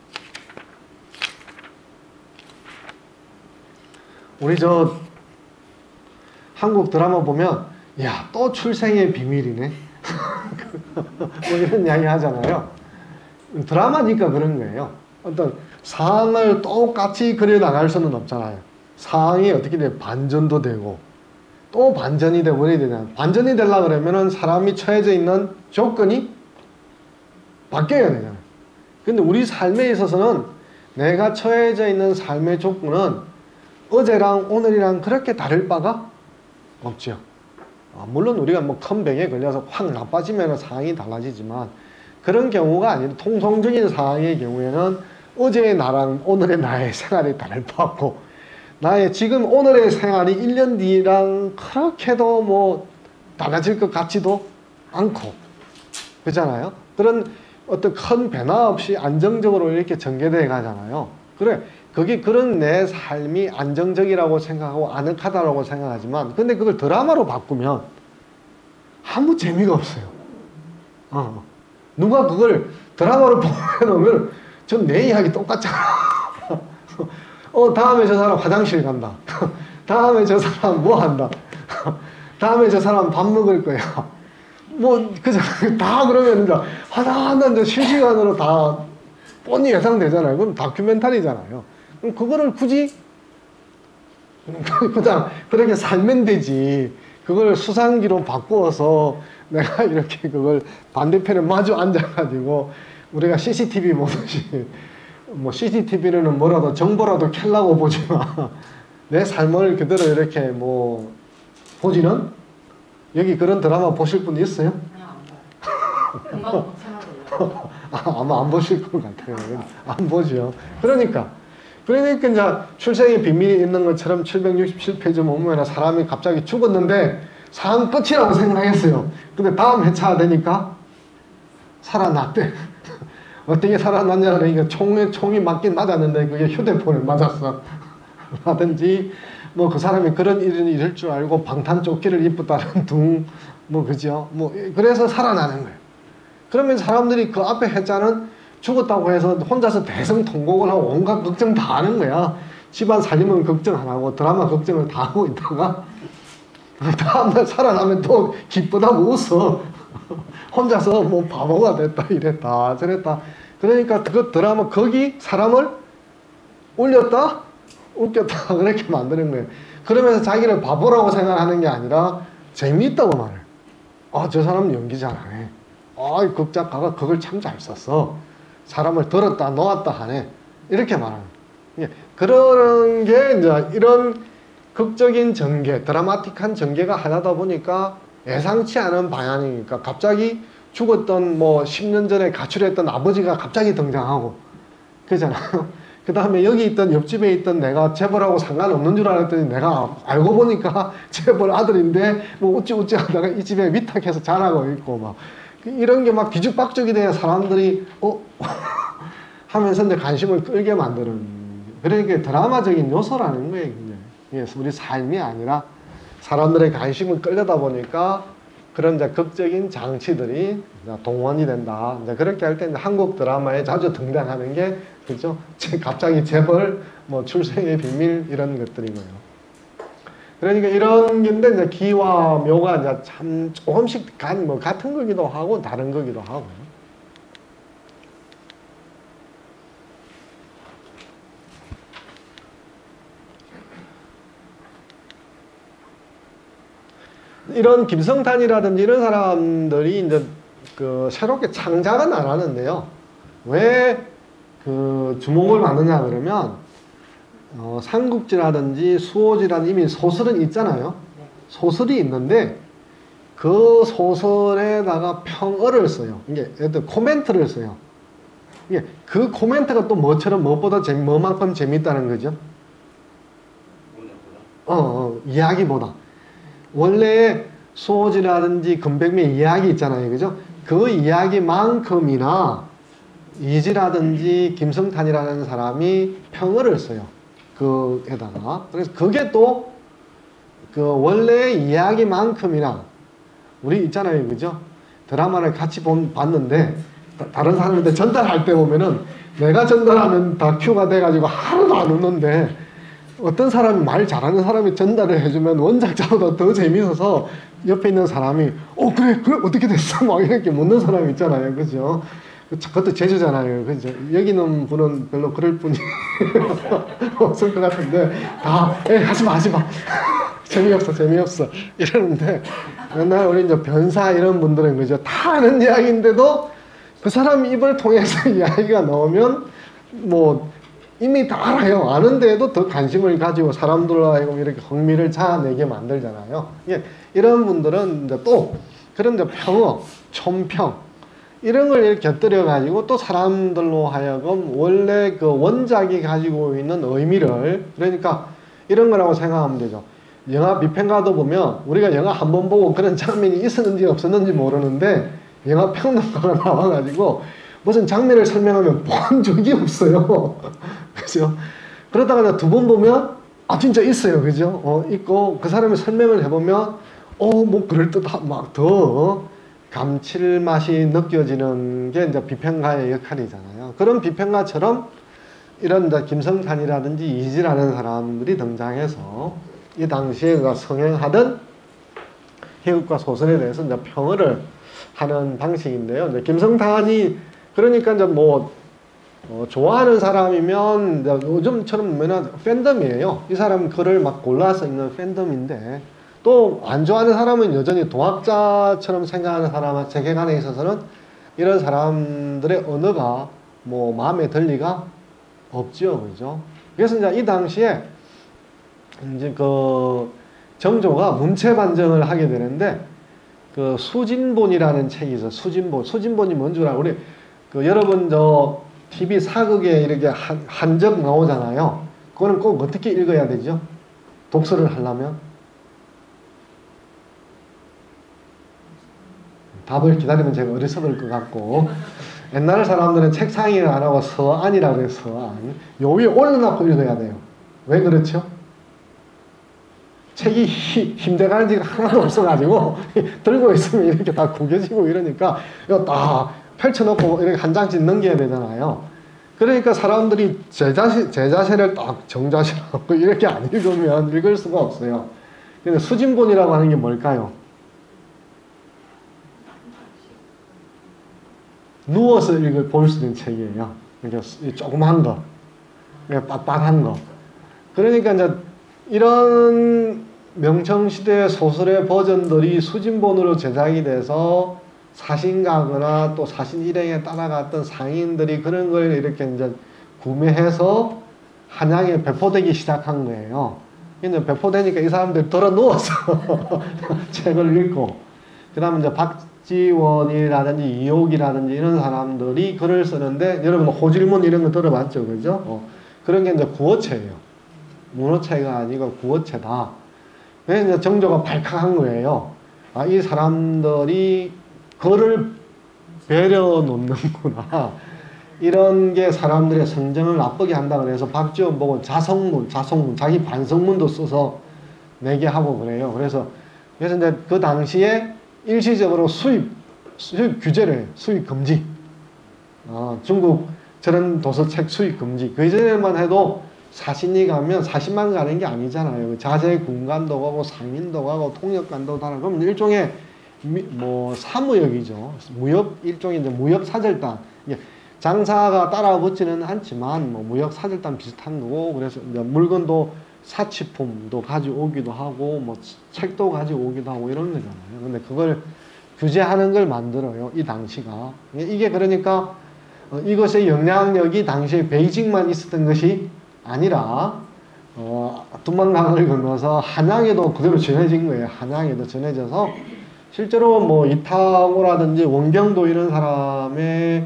우리 저 한국 드라마 보면 야, 또 출생의 비밀이네 뭐 이런 이야기 하잖아요. 드라마니까 그런 거예요. 어떤 상황을 똑같이 그려나갈 수는 없잖아요. 상황이 어떻게 돼? 반전도 되고 또 반전이 되고 그래야 되냐. 반전이 되려고 그러면은 사람이 처해져 있는 조건이 바뀌어야 되잖아요. 근데 우리 삶에 있어서는 내가 처해져 있는 삶의 조건은 어제랑 오늘이랑 그렇게 다를 바가 없죠. 아, 물론 우리가 뭐 큰 병에 걸려서 확 나빠지면 상황이 달라지지만 그런 경우가 아니라 통상적인 상황의 경우에는 어제의 나랑 오늘의 나의 생활이 다를 바 없고 나의 지금 오늘의 생활이 일 년 뒤랑 그렇게도 뭐 달라질 것 같지도 않고 그렇잖아요. 그런 어떤 큰 변화 없이 안정적으로 이렇게 전개되어 가잖아요. 그래, 그게 그런 내 삶이 안정적이라고 생각하고 아늑하다고 생각하지만 근데 그걸 드라마로 바꾸면 아무 재미가 없어요. 어. 누가 그걸 드라마로 보내놓으면 전 내 이야기 똑같잖아. 어, 다음에 저 사람 화장실 간다. 다음에 저 사람 뭐 한다. 다음에 저 사람 밥 먹을 거야. 뭐, 그죠? 다 그러면 이제 하나하나 이제 실시간으로 다 뻔히 예상되잖아요. 그럼 다큐멘터리잖아요. 그럼 그거를 굳이 그냥 그렇게 살면 되지. 그걸 수상기로 바꾸어서 내가 이렇게 그걸 반대편에 마주 앉아가지고 우리가 씨씨티비 보듯이 뭐 씨씨티비는 뭐라도 정보라도 켜려고 보지만 내 삶을 그대로 이렇게 뭐 보지는 여기 그런 드라마 보실 분 있어요? 아, 아마 안 보실 것 같아요. 안 보죠. 그러니까 그러니까 이제 출생의 비밀이 있는 것처럼 칠백육십칠 페이지 보면 사람이 갑자기 죽었는데 상황 끝이라고 생각했어요. 근데 다음 회차가 되니까 살아났대. 어떻게 살아났냐 그러니까 총에 총이 맞긴 맞았는데 그게 휴대폰에 맞았어. 라든지 뭐 그 사람이 그런 일은 이럴 줄 알고 방탄조끼를 입었다는 둥 뭐 그죠? 뭐 그래서 살아나는 거예요. 그러면 사람들이 그 앞에 했자는 죽었다고 해서 혼자서 대성통곡을 하고 온갖 걱정 다 하는 거야. 집안 살림은 걱정 안 하고 드라마 걱정을 다 하고 있다가 다음날 살아나면 또 기쁘다고 웃어. 혼자서 뭐 바보가 됐다 이랬다 저랬다. 그러니까 그 드라마 거기 사람을 울렸다 웃겼다 그렇게 만드는 거예요. 그러면서 자기를 바보라고 생각하는 게 아니라 재미있다고 말해요. 아, 저 사람 연기 잘하네. 아, 이 극작가가 그걸 참 잘 썼어. 사람을 들었다 놓았다 하네. 이렇게 말하는 거예요. 그런 게 이제 이런 극적인 전개, 드라마틱한 전개가 하나다 보니까 예상치 않은 방향이니까 갑자기 죽었던 뭐 십 년 전에 가출했던 아버지가 갑자기 등장하고 그러잖아요. 그 다음에 여기 있던 옆집에 있던 내가 재벌하고 상관없는 줄 알았더니 내가 알고 보니까 재벌 아들인데 뭐 우찌우찌 하다가 이 집에 위탁해서 자라고 있고 막 이런 게 막 뒤죽박죽이 돼야 사람들이 어? 하면서 이제 관심을 끌게 만드는 그러니까 드라마적인 요소라는 거예요. 이게 우리 삶이 아니라 사람들의 관심을 끌려다 보니까 그런 이제 극적인 장치들이 동원이 된다. 이제 그렇게 할 때 한국 드라마에 자주 등장하는 게 그죠? 갑자기 재벌, 뭐 출생의 비밀 이런 것들이고요. 그러니까 이런 건데 이제 기와 묘가 이제 참 조금씩 간 뭐 같은 거기도 하고 다른 거기도 하고. 이런 김성탄이라든지 이런 사람들이 이제 그 새롭게 창작은 안 하는데요. 왜 그 주목을 받느냐 그러면 어, 삼국지라든지 수호지라든지 이미 소설은 있잖아요. 소설이 있는데 그 소설에다가 평어를 써요. 이게 예를 코멘트를 써요. 이게 그 코멘트가 또 뭐처럼 무엇보다 재미, 뭐만큼 재밌다는 거죠? 어, 어 이야기보다. 원래 수호지라든지 금백미의 이야기 있잖아요. 그죠? 그 이야기만큼이나 이지라든지 김성탄이라는 사람이 평어를 써요. 그에다가. 그래서 그게 또 그 원래 이야기만큼이나 우리 있잖아요. 그죠? 드라마를 같이 본, 봤는데 다른 사람한테 전달할 때 보면은 내가 전달하면 다큐가 돼가지고 하나도 안 웃는데 어떤 사람이 말 잘하는 사람이 전달을 해주면 원작자보다 더 재밌어서 옆에 있는 사람이 어 그래 그래 어떻게 됐어 막 이렇게 묻는 사람이 있잖아요. 그죠? 그것도 제주잖아요. 그죠? 여기 있는 분은 별로 그럴 분이 없을 것 같은데, 다, 에 하지 마, 하지 마. 재미없어, 재미없어. 이러는데, 맨날 우리 이제 변사 이런 분들은 그죠? 다 아는 이야기인데도 그 사람 입을 통해서 이야기가 나오면, 뭐, 이미 다 알아요. 아는데도 더 관심을 가지고 사람들하고 이렇게 흥미를 자아내게 만들잖아요. 예, 이런 분들은 이제 또, 그런데 평어, 촌평, 이런 걸 이렇게 곁들여 가지고 또 사람들로 하여금 원래 그 원작이 가지고 있는 의미를, 그러니까 이런 거라고 생각하면 되죠. 영화 비평가도 보면 우리가 영화 한 번 보고 그런 장면이 있었는지 없었는지 모르는데 영화 평론가가 나와가지고 무슨 장면을 설명하면 본 적이 없어요. 그죠? 그러다가 두 번 보면 아 진짜 있어요. 그죠? 어, 있고 그 사람이 설명을 해보면 어, 뭐 그럴듯하, 막 더 감칠맛이 느껴지는 게 이제 비평가의 역할이잖아요. 그런 비평가처럼 이런 이제 김성탄이라든지 이지라는 사람들이 등장해서 이 당시에 성행하던 희극과 소설에 대해서 이제 평을 하는 방식인데요. 이제 김성탄이 그러니까 이제 뭐 어, 좋아하는 사람이면 이제 요즘처럼 뭐냐 팬덤이에요. 이 사람 글을 막 골라서 읽는 팬덤인데 또 안 좋아하는 사람은 여전히 동학자처럼 생각하는 사람, 세계관에 있어서는 이런 사람들의 언어가 뭐 마음에 들 리가 없죠, 그죠? 그래서 이제 이 당시에 이제 그 정조가 문체 반정을 하게 되는데 그 수진본이라는 책이 있어요. 수진본. 수진본이 뭔 줄 알아? 우리 그 여러분 저 티비 사극에 이렇게 한, 한적 나오잖아요. 그거는 꼭 어떻게 읽어야 되죠? 독서를 하려면? 답을 기다리면 제가 어리석을 것 같고 옛날 사람들은 책상이 안 하고 서안이라고 해서 서안 요 위에 올려놓고 읽어야 돼요. 왜 그렇죠? 책이 힘들어가는 지가 하나도 없어가지고 들고 있으면 이렇게 다 구겨지고 이러니까 이거 딱 펼쳐놓고 이렇게 한 장씩 넘겨야 되잖아요. 그러니까 사람들이 제 자세, 제 자세를 딱 정자세하고 이렇게 안 읽으면 읽을 수가 없어요. 근데 수진본이라고 하는 게 뭘까요? 누워서 읽을 볼 수 있는 책이에요. 그러니까 조그만 거, 빡빡한 거. 그러니까 이제 이런 명청시대 소설의 버전들이 수진본으로 제작이 돼서 사신가거나 또 사신 일행에 따라갔던 상인들이 그런 걸 이렇게 이제 구매해서 한양에 배포되기 시작한 거예요. 근데 배포되니까 이 사람들이 들어 누워서 책을 읽고, 그 다음에 이제 박지원이라든지 이옥이라든지 이런 사람들이 글을 쓰는데, 여러분 호질문 이런 거 들어봤죠, 그죠? 어, 그런 게 이제 구어체예요. 문어체가 아니고 구어체다. 그래서 이제 정조가 발칵한 거예요. 아, 이 사람들이 글을 배려 놓는구나. 이런 게 사람들의 성정을 나쁘게 한다 그래서 박지원 보고 자성문, 자성문, 자기 반성문도 써서 내게 하고 그래요. 그래서, 그래서 이제 그 당시에 일시적으로 수입, 수입 규제를 해요. 수입 금지. 어, 중국 저런 도서책 수입 금지. 그 이전에만 해도 사신이 가면 사신만 가는 게 아니잖아요. 자세 군관도 가고 상인도 가고 통역관도 가고, 그럼 일종의 미, 뭐 사무역이죠. 무역 일종의 이제 무역 사절단. 장사가 따라붙지는 않지만 뭐 무역 사절단 비슷한 거고, 그래서 이제 물건도 사치품도 가져오기도 하고 뭐 책도 가져오기도 하고 이런 거잖아요. 근데 그걸 규제하는 걸 만들어요, 이 당시가. 이게 그러니까 어, 이것의 영향력이 당시에 베이징만 있었던 것이 아니라 어, 두만강을 건너서 한양에도 그대로 전해진 거예요. 한양에도 전해져서 실제로 뭐 이탕호라든지 원경도 이런 사람의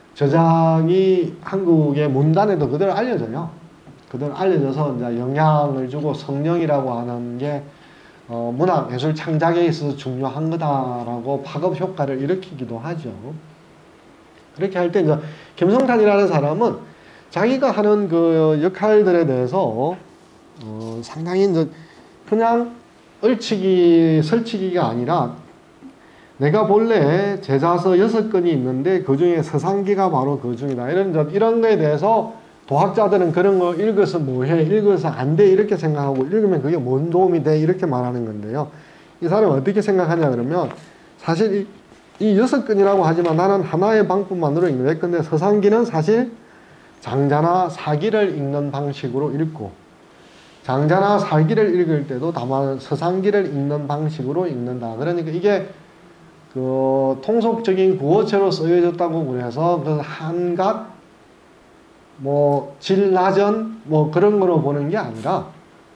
저작이 한국의 문단에도 그대로 알려져요. 그대로 알려져서 이제 영향을 주고 성령이라고 하는 게 어, 문학 예술 창작에 있어서 중요한 거다라고 파급 효과를 일으키기도 하죠. 그렇게 할 때 이제 김성탄이라는 사람은 자기가 하는 그 역할들에 대해서 어, 상당히 이제 그냥 얼치기, 설치기가 아니라, 내가 본래 제자서 여섯 건이 있는데 그 중에 서상기가 바로 그 중이다. 이런, 이런 거에 대해서 도학자들은 그런 거 읽어서 뭐해, 읽어서 안 돼, 이렇게 생각하고, 읽으면 그게 뭔 도움이 돼, 이렇게 말하는 건데요. 이 사람은 어떻게 생각하냐 그러면, 사실 이 여섯 건이라고 하지만 나는 하나의 방법만으로 읽는데, 근데 서상기는 사실 장자나 사기를 읽는 방식으로 읽고, 장자나 사기를 읽을 때도 다만 서상기를 읽는 방식으로 읽는다. 그러니까 이게 그 통속적인 구어체로 쓰여졌다고 그래서 그 한갓 뭐 질나전 뭐 그런 거로 보는 게 아니라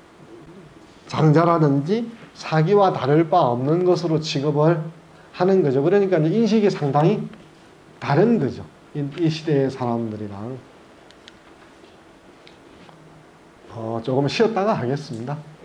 장자라든지 사기와 다를 바 없는 것으로 취급을 하는 거죠. 그러니까 이제 인식이 상당히 다른 거죠. 이, 이 시대의 사람들이랑. 어, 조금 쉬었다가 하겠습니다.